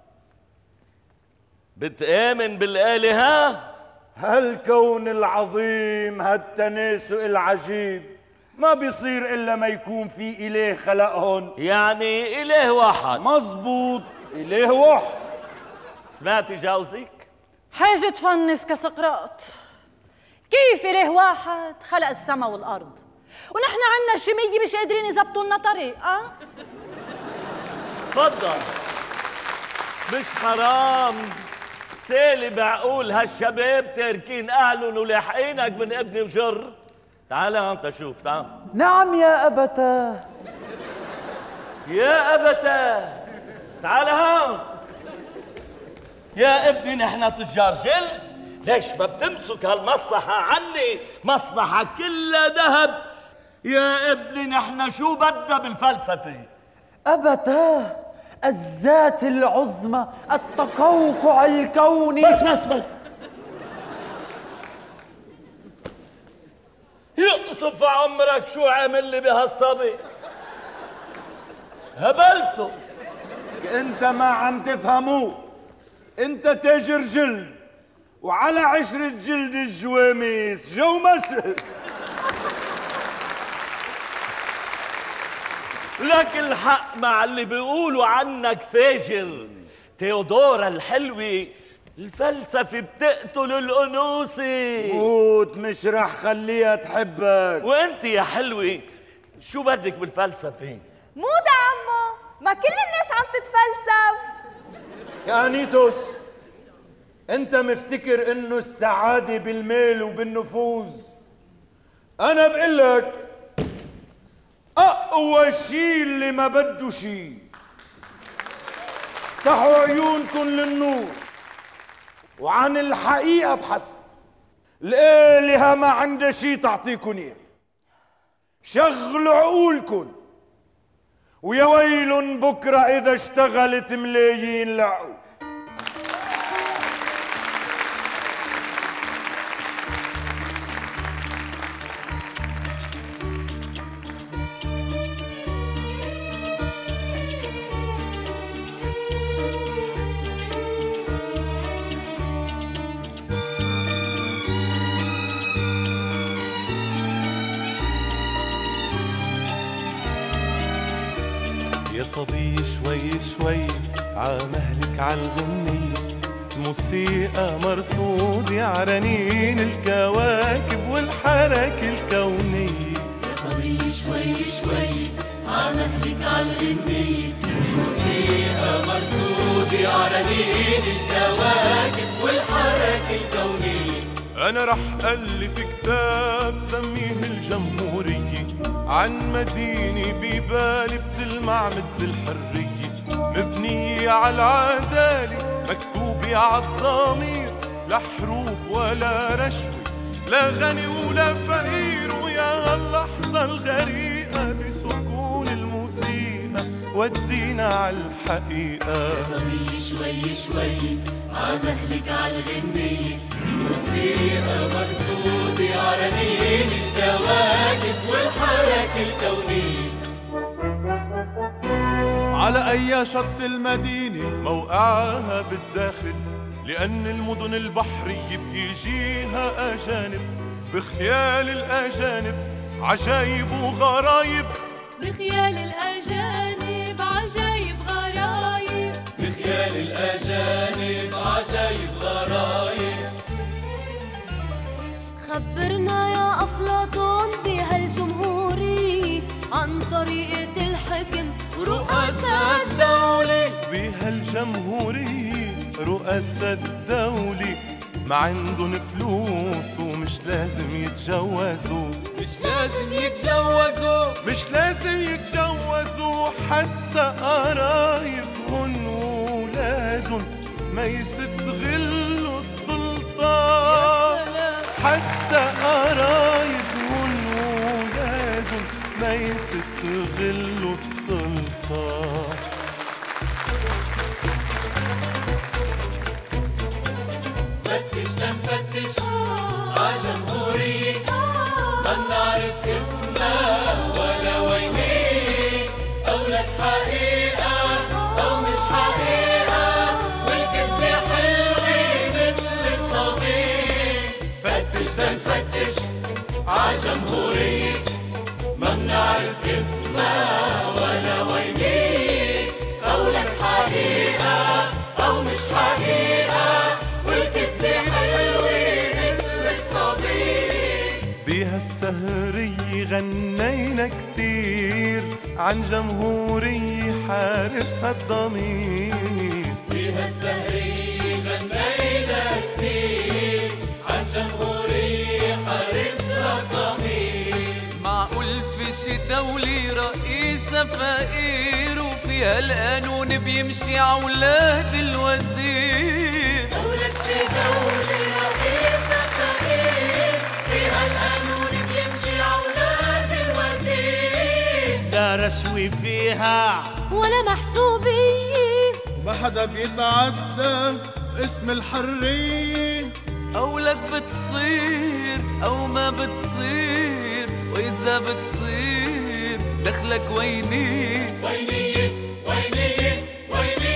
بتآمن بالآلهة؟ هالكون العظيم، هالتناسق العجيب، ما بيصير إلا ما يكون في إله خلقهن. يعني إله واحد. مزبوط، إله واحد. سمعتي جوزك؟ حاجة تفنس كسقراط. كيف إله واحد خلق السما والأرض ونحن عنا شمية مش قادرين يزبطوا لنا طريق؟ أه؟ تفضل. مش حرام سالي بعقول هالشباب تاركين أهلهم ولاحقينك من ابني وجر؟ تعال أنت شوف. تعال. نعم يا أبتاه. يا أبتاه تعال هون. يا ابني نحن تجار جلد، ليش ما بتمسك هالمصلحة عني؟ مصلحة كلها ذهب. يا ابني نحن شو بدنا بالفلسفة؟ أبتاه الذات العظمى، التقوقع الكوني. بس بس بس يقصف عمرك، شو عامل لي بهالصبي؟ هبلته. انت ما عم تفهموه، انت تاجر جلد وعلى عشرة جلد الجواميس جو مسد. لك الحق مع اللي بيقولوا عنك فاجر. تيودورا الحلوة الفلسفة بتقتل الأنوثة. موت مش رح خليها تحبك. وانت يا حلوة شو بدك بالفلسفة؟ مو ده عمو، ما كل الناس عم تتفلسف. يا أنيتوس، أنت مفتكر إنه السعادة بالمال وبالنفوذ؟ أنا بقول لك أقوى شيء اللي ما بده شيء. افتحوا عيونكم للنور وعن الحقيقة ابحثوا. الآلهة ما عندها شيء تعطيكم إياه. شغلوا عقولكم ويا ويل بكرة إذا اشتغلت ملايين لعقول. يا صبي شوي شوي عمهلك عالغنية، الموسيقى مرصودة عرنين الكواكب والحركة الكونية. يا صبي شوي شوي عمهلك عالغنية، الموسيقى مرصودة عرنين الكواكب والحركة الكونية. أنا رح ألف كتاب سميه الجمهورية، عن مدينة ببالي بتلمع مثل الحرية، مبنية على العدالة مكتوبة عالضمير، لا حروب ولا رشوة، لا غني ولا فقير، ويا هاللحظة الغريقة بسكون الموسيقى ودينا عالحقيقة. يا صبي شوي شوي عمهلك عالغنية، موسيقى مرصودة عرنين الكواكب والحركة الكونية. على أي شط المدينة موقعها بالداخل، لأن المدن البحرية بيجيها أجانب، بخيال الأجانب عجايب وغرايب، بخيال الأجانب عجايب غرايب، بخيال الأجانب عجايب غرايب. خبرنا يا أفلاطون بهالجمهورية عن طريقة الحكم ورؤساء الدولة. بهالجمهورية رؤساء الدولة ما عندن فلوس ومش لازم يتجوزوا، مش لازم يتجوزوا، مش لازم يتجوزوا، حتى قرايبهن وولادن ما يستغلوا السلطة، حتى قرايبهن وولادن ما يستغلوا السلطة. فتش لنفتش عالجمهورية، ما بنعرف اسمها ولا وينيه، أولاد حقيقة أو مش حقيقة، والكذبة حلوة مثل الصبي. فتش لنفتش عالجمهورية، نعرف اسمها ولا وينيك، أو لك حقيقة أو مش حقيقة، والكذبة حلوة مثل الصبي. بيها السهرية غنينا كتير عن جمهورية حارسها الضمير. بيها السهرية غنينا كتير عن جمهورية حارسها الضمير. معقول في شي دولة رئيسها فقير وفيها القانون بيمشي عولاد الوزير؟ دولة في دولة رئيسها فقير فيها القانون بيمشي عولاد الوزير. لا رشوة فيها ولا محسوبية، ما حدا بيتعدى اسم الحرية. أو لك بتصير أو ما بتصير، وإذا بتصير دخلك ويني ويني ويني ويني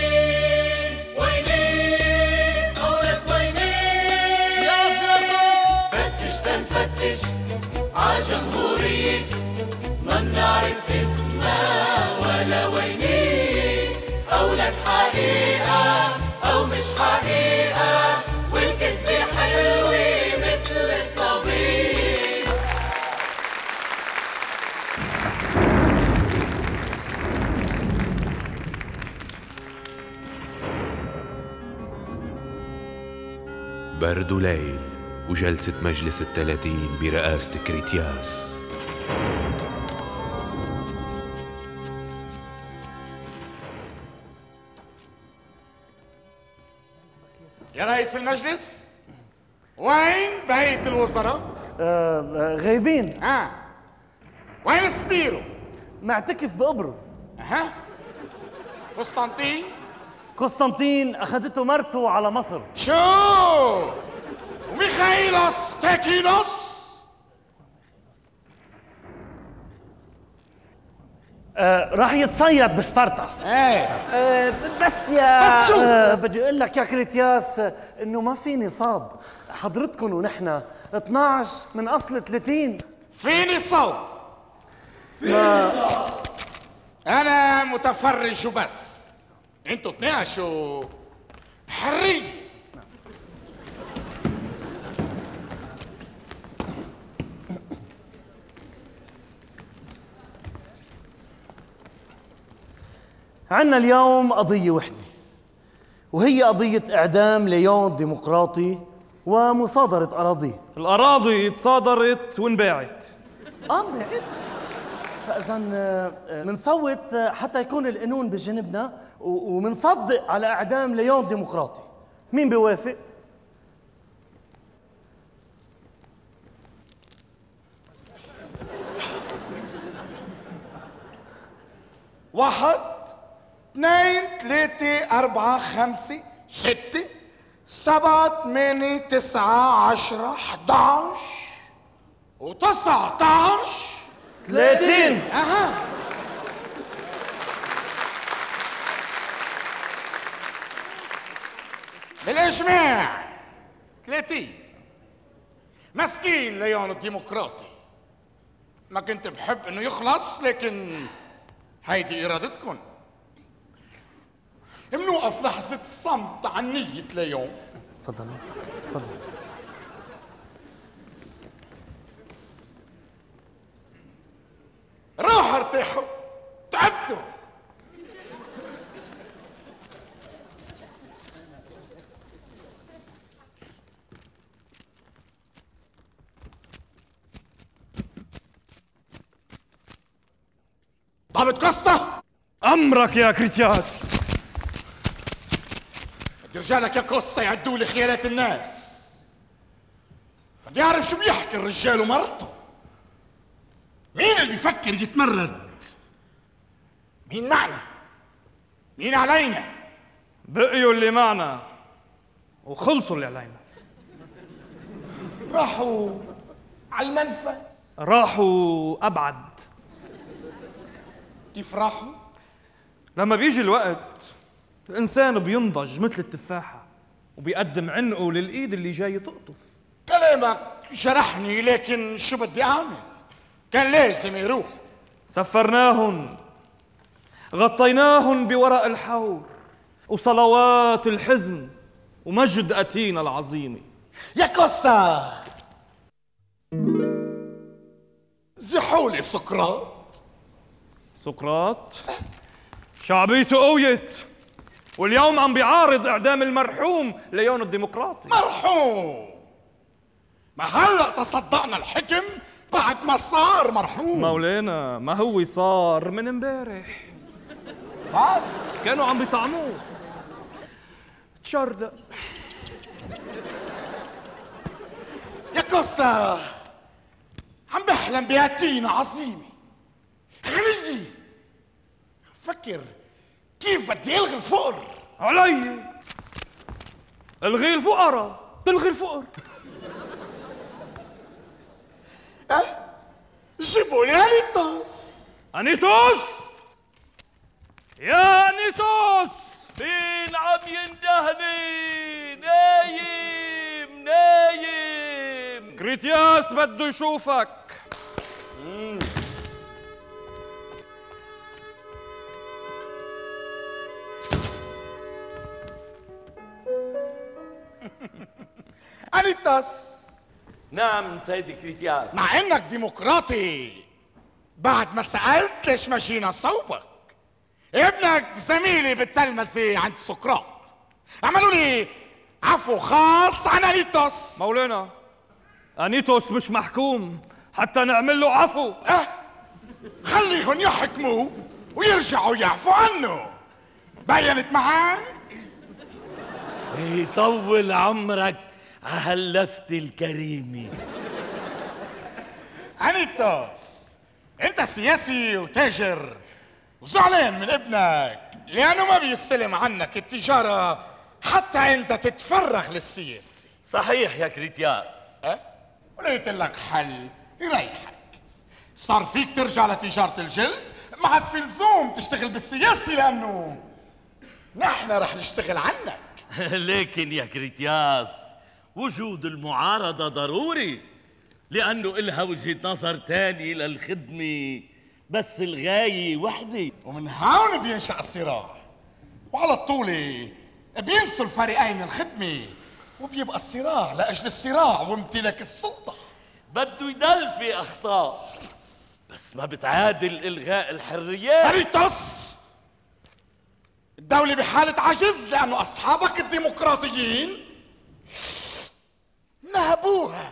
ويني، أو لك ويني يا زلمة. فتش تنفتش عجمهورية ما منعرف اسمها ولا ويني، أو لك حقيقة أو مش حقيقة، والكذبة حلوة مثل الصبي. برد ليل وجلسة مجلس الثلاثين برئاسة كريتياس. يا رئيس المجلس، وين بقية الوزراء؟ آه غايبين. اه وين سبيرو؟ معتكف بقبرص. اها قسطنطين؟ قسطنطين اخذته مرته على مصر. شو؟ وميخائيلوس تاكينوس؟ آه راح يتصيد بسبارتا. ايه آه بس يا بس شو؟ آه بدي اقول لك يا كريتياس آه انه ما في نصاب. حضرتكم ونحن اثنعش من اصل ثلاثين. في نصاب. ما انا متفرج وبس، انتوا تناقشوا بحرية. عنا اليوم قضية وحدة، وهي قضية إعدام ليون ديمقراطي ومصادرة أراضيه. الأراضي تصادرت وانباعت. آه بعد. فإذا منصوت حتى يكون القانون بجنبنا ومنصدق على إعدام ليون ديمقراطي. مين بيوافق؟ واحد اثنين ثلاثة أربعة خمسة ستة سبعة ثمانية تسعة عشرة أحد عشر وتسعة عشر ثلاثين. أها بالإجماع ثلاثين. مسكين ليون الديمقراطي، ما كنت بحب إنه يخلص، لكن هيدي إرادتكم. منوقف لحظة صمت عن نية ليون. تفضل تفضل. روحوا ارتاحوا، تعبتوا. ضابط كوستا، أمرك يا كريتياس. بدي رجالك يا كوستا يعدوا لي خيالات الناس. بدي أعرف شو بيحكي الرجال ومرته. مين اللي بيفكر يتمرد؟ مين معنا؟ مين علينا؟ بقيوا اللي معنا وخلصوا اللي علينا. راحوا على المنفى. راحوا أبعد. كيف راحوا؟ لما بيجي الوقت الإنسان بينضج مثل التفاحة وبيقدم عنقه للإيد اللي جاي تقطف. كلامك جرحني، لكن شو بدي أعمل؟ كان لازم يروح. سفرناهن، غطيناهن بورق الحور وصلوات الحزن ومجد أتينا العظيمة. يا كوستا زحولي سقراط. سقراط شعبيته قويت، واليوم عم بيعارض إعدام المرحوم ليون الديمقراطي. مرحوم؟ ما هلأ تصدقنا الحكم بعد ما صار مرحوم. مولانا ما هو صار من امبارح. صار؟ كانوا عم بيطعموه. تشردق. يا كوستا عم بحلم بأتينا عظيمة غنية، فكر كيف بدي الغي الفقر. علي الغي الفقراء تلغي الفقر. أه؟ جيبوا لي أنيتوس. أنيتوس يا أنيتوس، مين عم يندهني؟ نايم نايم. كريتياس بده يشوفك. أنيتوس. نعم سيدي كريتياس. مع انك ديمقراطي بعد ما سألت ليش مشينا صوبك. ابنك زميلي بالتلمذة عند سقراط، عملوا لي عفو خاص عن أنيتوس. مولانا أنيتوس مش محكوم حتى نعمل له عفو. أه خليهم يحكموا ويرجعوا يعفوا عنه. بينت معك؟ يطول عمرك عهاللفتة الكريمة. أنيتوس انت سياسي وتاجر وزعلان من ابنك لانه ما بيستلم عنك التجارة حتى انت تتفرغ للسياسة. صحيح يا كريتياس. أه؟ ولقيت لك حل يريحك. صار فيك ترجع لتجارة الجلد، ما عاد في لزوم تشتغل بالسياسة لانه نحن رح نشتغل عنك. لكن يا كريتياس وجود المعارضة ضروري، لأنه إلها وجهة نظر تاني للخدمة، بس الغاية وحدة. ومن هون بينشأ الصراع، وعلى الطولة بينسوا الفريقين الخدمة، وبيبقى الصراع لأجل الصراع وامتلاك السلطة. بده يضل في أخطاء، بس ما بتعادل إلغاء الحريات. أنيتوس الدولة بحالة عجز لأنه أصحابك الديمقراطيين نهبوها.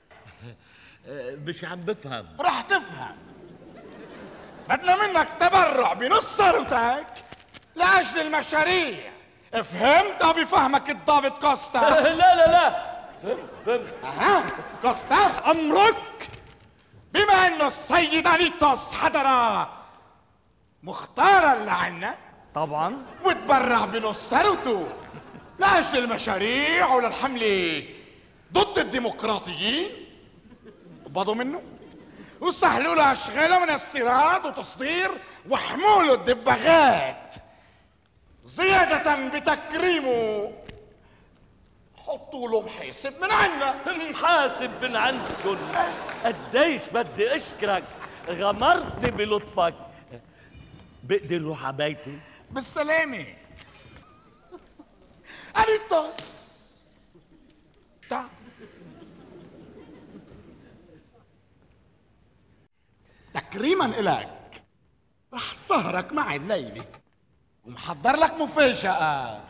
مش عم بفهم. رح تفهم. بدنا منك تبرع بنص ثروتك لأجل المشاريع. فهمت أو بفهمك الضابط كوستا؟ لا لا لا فهمت فهمت. أها كوستا أمرك. بما إنه السيد أنيتوس حضر مختارا لعنا طبعا وتبرع بنص ثروته لأجل المشاريع وللحملة ضد الديمقراطيين، قبضوا منه وسهلوا له أشغاله من استيراد وتصدير وحموله الدباغات، زيادة بتكريمه حطوا له محاسب من عنا. محاسب من عندكم؟ قديش بدي اشكرك، غمرتني بلطفك. بقدر روح على بيتي؟ بالسلامة. أنيتوس تعال. تكريما إلك رح سهرك معي الليلة ومحضر لك مفاجأة.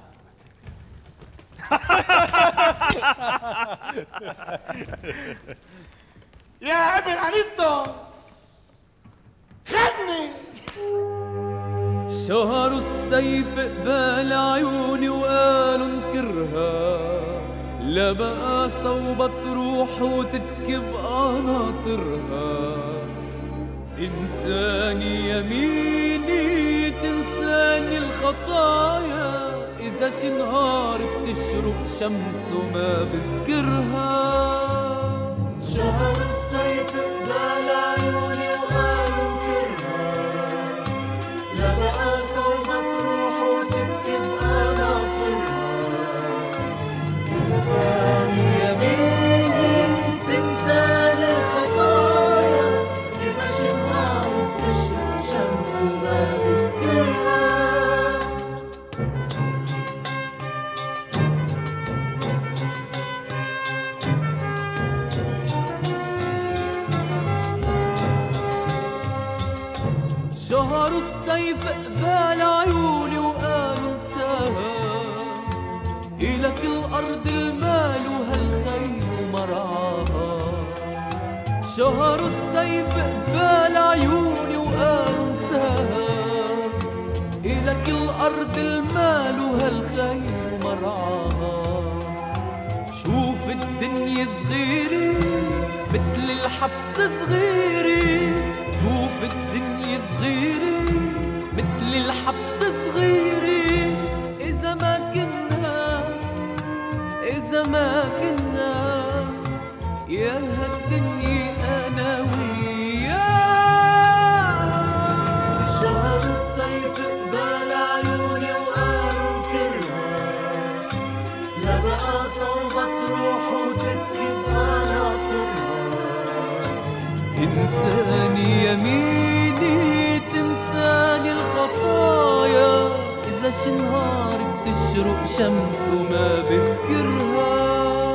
يا ابن أنيتوس غني. شهر السيف قبال عيوني وقالوا انكرها، لا بقى صوبة تروح وتتكي بقناطرها. تنساني يميني تنساني الخطايا، إذا شي نهار بتشرق شمس وما بذكرها. شهر السيف قبال عيوني وقالوا انكرها، لا بقى صوبة تروح وتبكي بقناطرها. تنساني يميني تنساني الخطايا، إذا شي نهار بتشرق شهروا السيف قبال عيوني وقالوا انساها، إلك الأرض المال وهالخيل ومرعاها. شهروا السيف قبال عيوني وقالوا انساها، إلك الأرض المال وهالخيل ومرعاها. شوف الدنيا صغيرة مثل الحبس صغيرة، شوف الدنيا صغيرة مثل الحبس صغيرة. إذا ما كنا إذا ما كنا يا هالدنيا أنا وياك. شهر السيف قبال عيوني وقالوا انكرها، لا بقى صوبة تروح وتبكي بقناطرها. إنساني يميني تنساني الخطايا، إذا شي نهار بتشرق شمس وما بذكرها.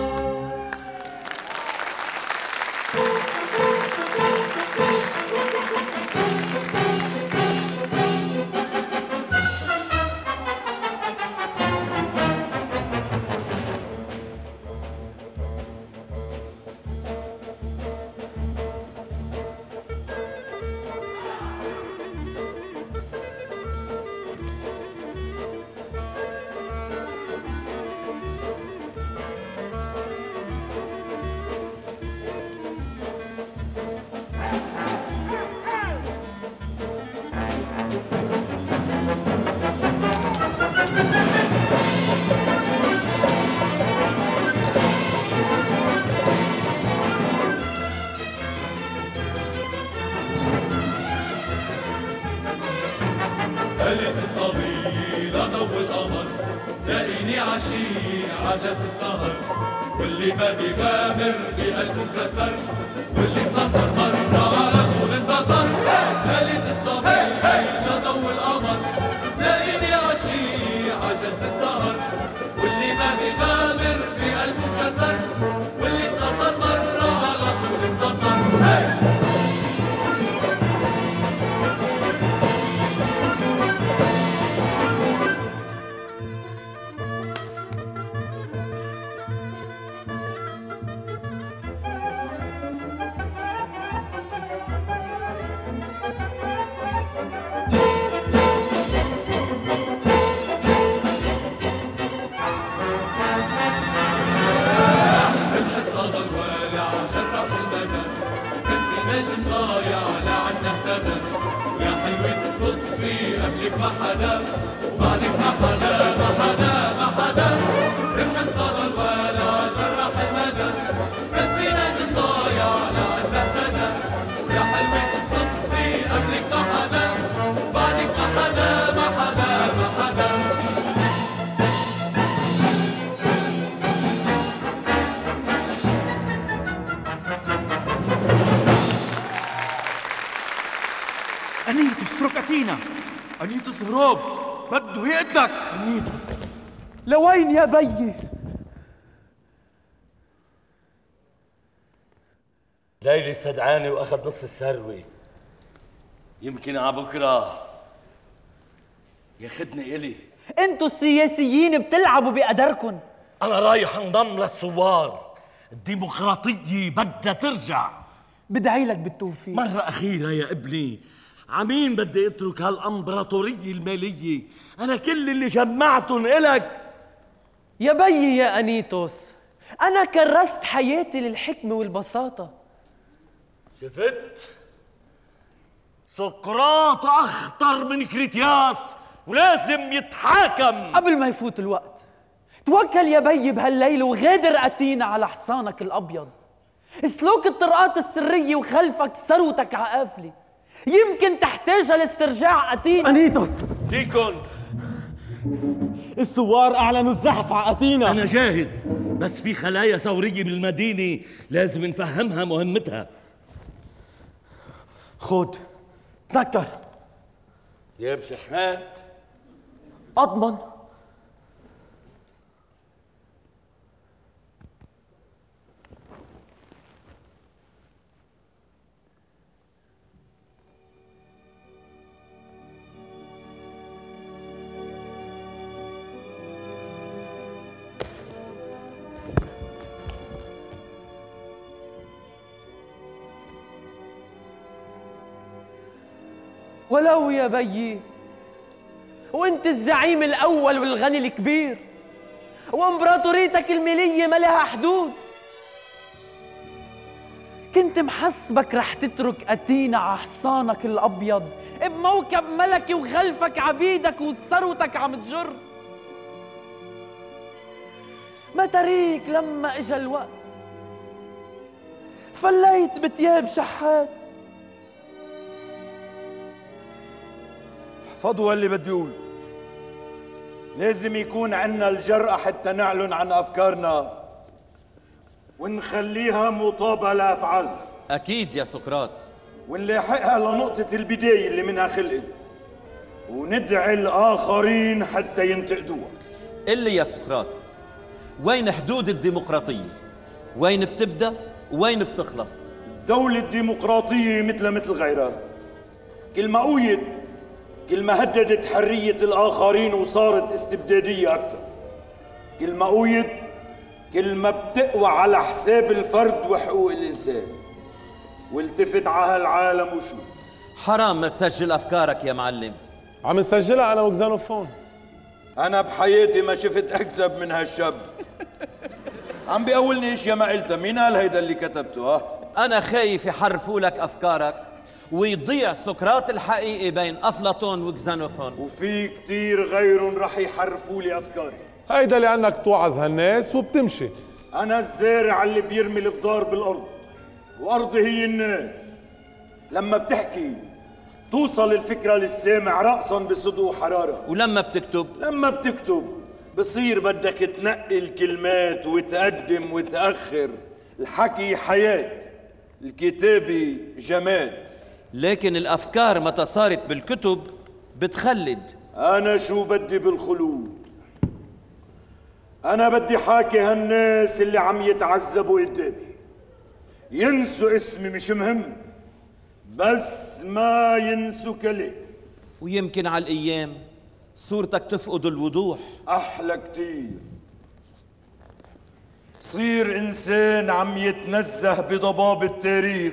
قالت الصبي لضوء القمر، لاقيني عشي عجلسة سهر، واللي ما بيغامر بقلبه انكسر، واللي انتصر مرة على طول انتصر. قالت الصبي لضوء القمر، لاقيني عشي عجلسة سهر، واللي ما بيغامر بقلبه انكسر، واللي انتصر مرة على طول انتصر. ما حدا وبعدك ما حدا ما حدا ما حدا. رمح الصدى الوالع جرح المدى، كان في نجم ضايع لعنا اهتدى. ويا حلوة الصدفة قبلك ما حدا وبعدك ما حدا ما حدا ما حدا. أنيتوس اترك أتينا. أنيتوس هروب بده يقتلك. أنيتوس لوين يا بيي؟ ليلي استدعاني واخذ نص الثروة، يمكن على بكره ياخدني إلي. انتوا السياسيين بتلعبوا بقدركن. انا رايح انضم للثوار، الديمقراطية بدها ترجع. بدعي لك بالتوفيق. مرة أخيرة يا ابني، عمين بدي اترك هالامبراطورية المالية، أنا كل اللي جمعتن إلك. يا بيي يا أنيتوس، أنا كرست حياتي للحكمة والبساطة. شفت؟ سقراط أخطر من كريتياس ولازم يتحاكم قبل ما يفوت الوقت. توكل يا بيي بهالليل وغادر أتينا على حصانك الأبيض. سلوك الطرقات السرية وخلفك ثروتك عقافلي، يمكن تحتاجها لاسترجاع أتينا. أنيتوس فيكن الثوار أعلنوا الزحف على أتينا. أنا جاهز، بس في خلايا ثورية بالمدينة لازم نفهمها مهمتها. خود تنكر. يا بشحات أضمن. ولو يا بيي، وانت الزعيم الاول والغني الكبير، وامبراطوريتك المالية ما لها حدود. كنت محسبك رح تترك أتينا على حصانك الأبيض بموكب ملكي وخلفك عبيدك وثروتك عم تجر. ما تريك لما اجا الوقت فليت بتياب شحات. احفظوا اللي بدي اقوله. لازم يكون عنا الجرأة حتى نعلن عن أفكارنا ونخليها مطابقة لأفعال. أكيد يا سقراط. ونلاحقها لنقطة البداية اللي منها خلقت، وندعي الآخرين حتى ينتقدوها. اللي يا سقراط، وين حدود الديمقراطية؟ وين بتبدأ وين بتخلص؟ الدولة الديمقراطية مثل مثل غيرها، كل ما قويت كل ما هددت حرية الآخرين وصارت استبدادية أكثر. كل ما قويت كل ما بتقوى على حساب الفرد وحقوق الإنسان. والتفت على هالعالم وشوف. حرام ما تسجل أفكارك يا معلم. عم نسجلها أنا وكزانوفون. أنا بحياتي ما شفت أكذب من هالشاب. عم بيقولني اشياء ما قلتها. مين قال هيدا اللي كتبته؟ ها؟ أنا خايف يحرفوا لك أفكارك ويضيع سقراط الحقيقي بين أفلاطون وكزانوفون. وفي كتير غيرهم رح يحرفوا لي أفكاري. هيدا لأنك توعظ هالناس وبتمشي. أنا الزارع اللي بيرمي البذار بالأرض، وأرضي هي الناس. لما بتحكي توصل الفكرة للسامع رأساً بصدق وحرارة. ولما بتكتب؟ لما بتكتب بصير بدك تنقي الكلمات وتقدم وتأخر. الحكي حياة، الكتابة جماد. لكن الأفكار متى صارت بالكتب بتخلد. أنا شو بدي بالخلود؟ أنا بدي حاكي هالناس اللي عم يتعذبوا قدامي ينسوا اسمي، مش مهم، بس ما ينسوا كلام. ويمكن على الأيام صورتك تفقد الوضوح. أحلى كتير صير إنسان عم يتنزه بضباب التاريخ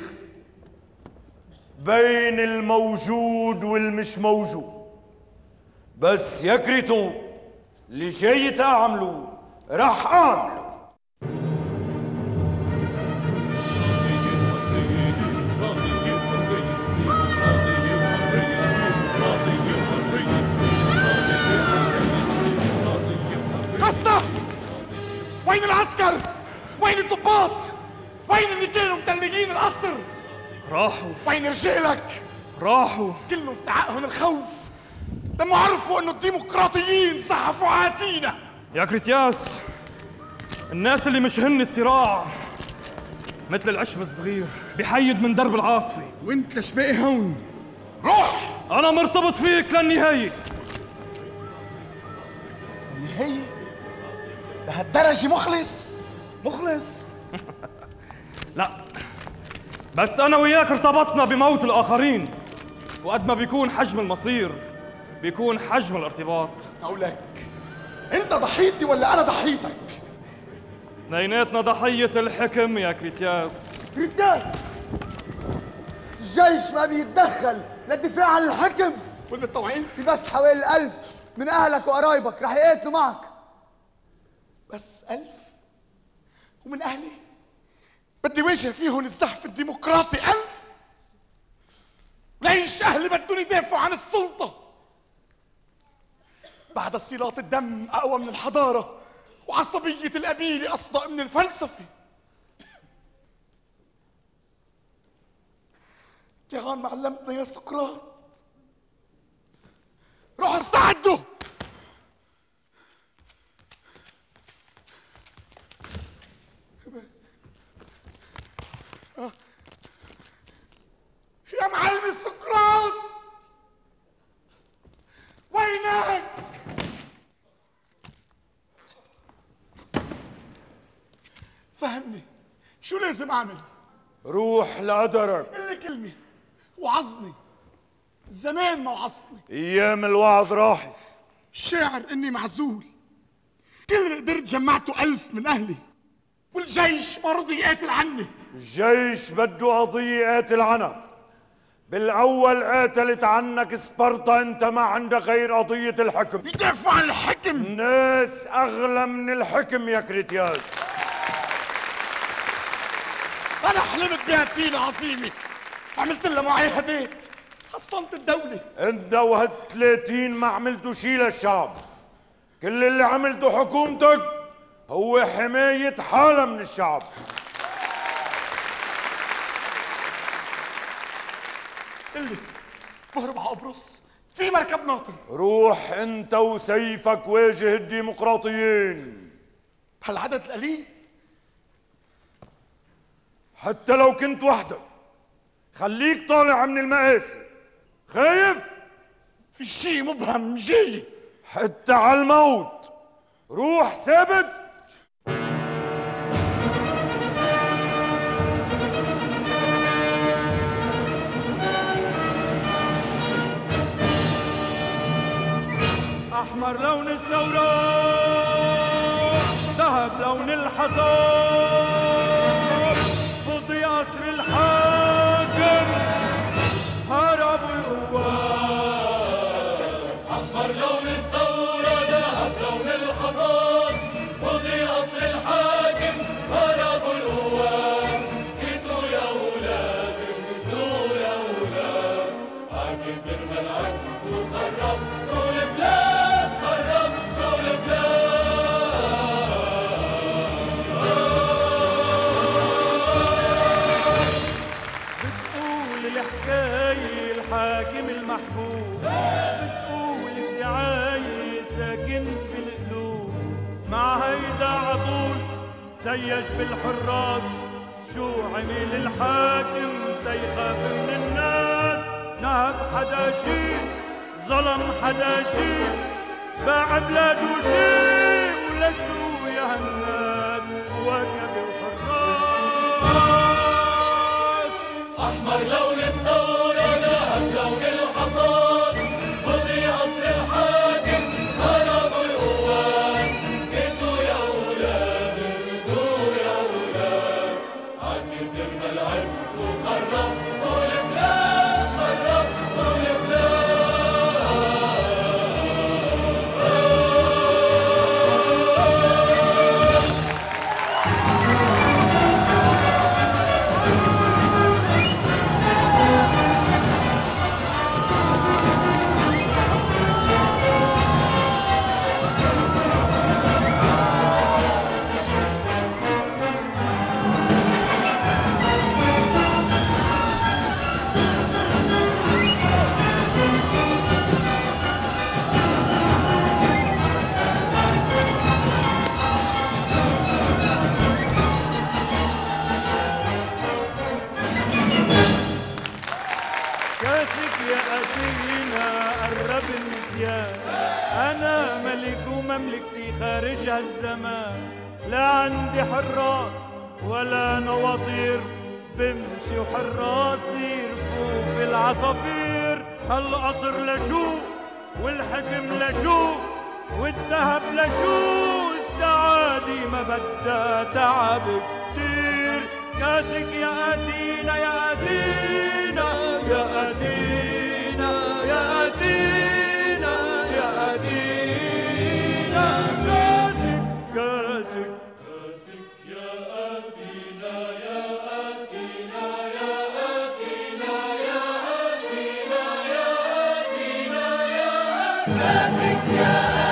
بين الموجود والمش موجود. بس يا كريتو اللي جاي تعملوا رح أعمله. كوستا، وين العسكر؟ وين الضباط؟ وين اللي كانوا متلقين القصر؟ راحوا. وين رجالك؟ راحوا. كلهم سعقهم الخوف لما عرفوا انه الديمقراطيين زحفوا عاتينا. يا كريتياس، الناس اللي مش هن الصراع مثل العشب الصغير بيحيد من درب العاصفة. وانت ليش باقي هون؟ روح! أنا مرتبط فيك للنهاية. النهاية؟ لهالدرجة مخلص؟ مخلص؟ لا، بس أنا وياك ارتبطنا بموت الآخرين، وقد ما بيكون حجم المصير بيكون حجم الارتباط. أقولك أنت ضحيتي ولا أنا ضحيتك؟ اثنيناتنا ضحية الحكم يا كريتياس. كريتياس، الجيش ما بيتدخل للدفاع عن الحكم. والمتطوعين في بس حوالي ألف من أهلك وقرايبك رح يقاتلوا معك. بس ألف؟ ومن أهلي؟ بدي واجه فيهم الزحف الديمقراطي ألف؟ ليش أهلي بدهم يدافعوا عن السلطة؟ بعد صلات الدم أقوى من الحضارة، وعصبية القبيلة أصدق من الفلسفة. كيهان معلمتنا يا سقراط. روحوا استعدوا. يا معلم سقراط، وينك؟ فهمني شو لازم اعمل؟ روح لقدرك. قل كلمة وعظني. زمان ما وعظتني. ايام الوعظ راحت. الشاعر اني معزول، كل اللي قدرت جمعته ألف من اهلي، والجيش ما رضي يقاتل عني. الجيش بده قضية قاتل عنها، بالأول قاتلت عنك سبارتا، أنت ما عندك غير قضية الحكم. يدافع عن الحكم. الناس أغلى من الحكم يا كريتياس. أنا حلمت بأتينا عظيمة، عملت لها معاهدات، حصنت الدولة. أنت وهالثلاثين ما عملتوا شي للشعب، كل اللي عملته حكومتك هو حماية حالها من الشعب. اللي بهرب على قبرص في مركب ناطر. روح انت وسيفك واجه الديمقراطيين. هالعدد القليل؟ حتى لو كنت وحدك خليك طالع من المقاسي. خايف؟ في شي مبهم جاي. حتى على الموت روح ثابت. أحمر لون الثورة، ذهب لون الحصاد، فضي قصر الحاكم، هربوا القوات. أحمر لون الثورة، ذهب لون الحصاد، فضي قصر الحاكم، هربوا القوات. اسكتوا يا ولاد، اسكتوا يا ولاد، عاكي ترمى العد وخرب طول البلاد. الحاكم المحبوب، بتقول الدعاية ساكن بالقلوب، مع هيدا عطول سيج بالحراس. شو عمل الحاكم تيخاف من الناس؟ نهب حدا شي، ظلم حدا شي، باع بلاده شي، ولشو يا هالناس وكب وحراس. أحمر لون الثورة، ذهب لون الحصاد، فضي قصر الحاكم، هربوا القوات. اسكتوا يا ولاد، اسكتوا يا ولاد، عاكي ترمى العد وخرب طول البلاد، خرب طول أنا ملك ومملكتي خارج هالزمان، لا عندي حراس ولا نواطير، بمشي وحراسي رفوف العصافير. هالقصر لشو والحكم لشو والذهب لشو، السعادة ما بدها تعب كتير. كاسك يا أدينا يا أدينا يا أدينا يا أدينا يا أدينا، كاسك كاسك كاسك يا أدينا يا أدينا يا أدينا يا أدينا يا أدينا يا كاسك يا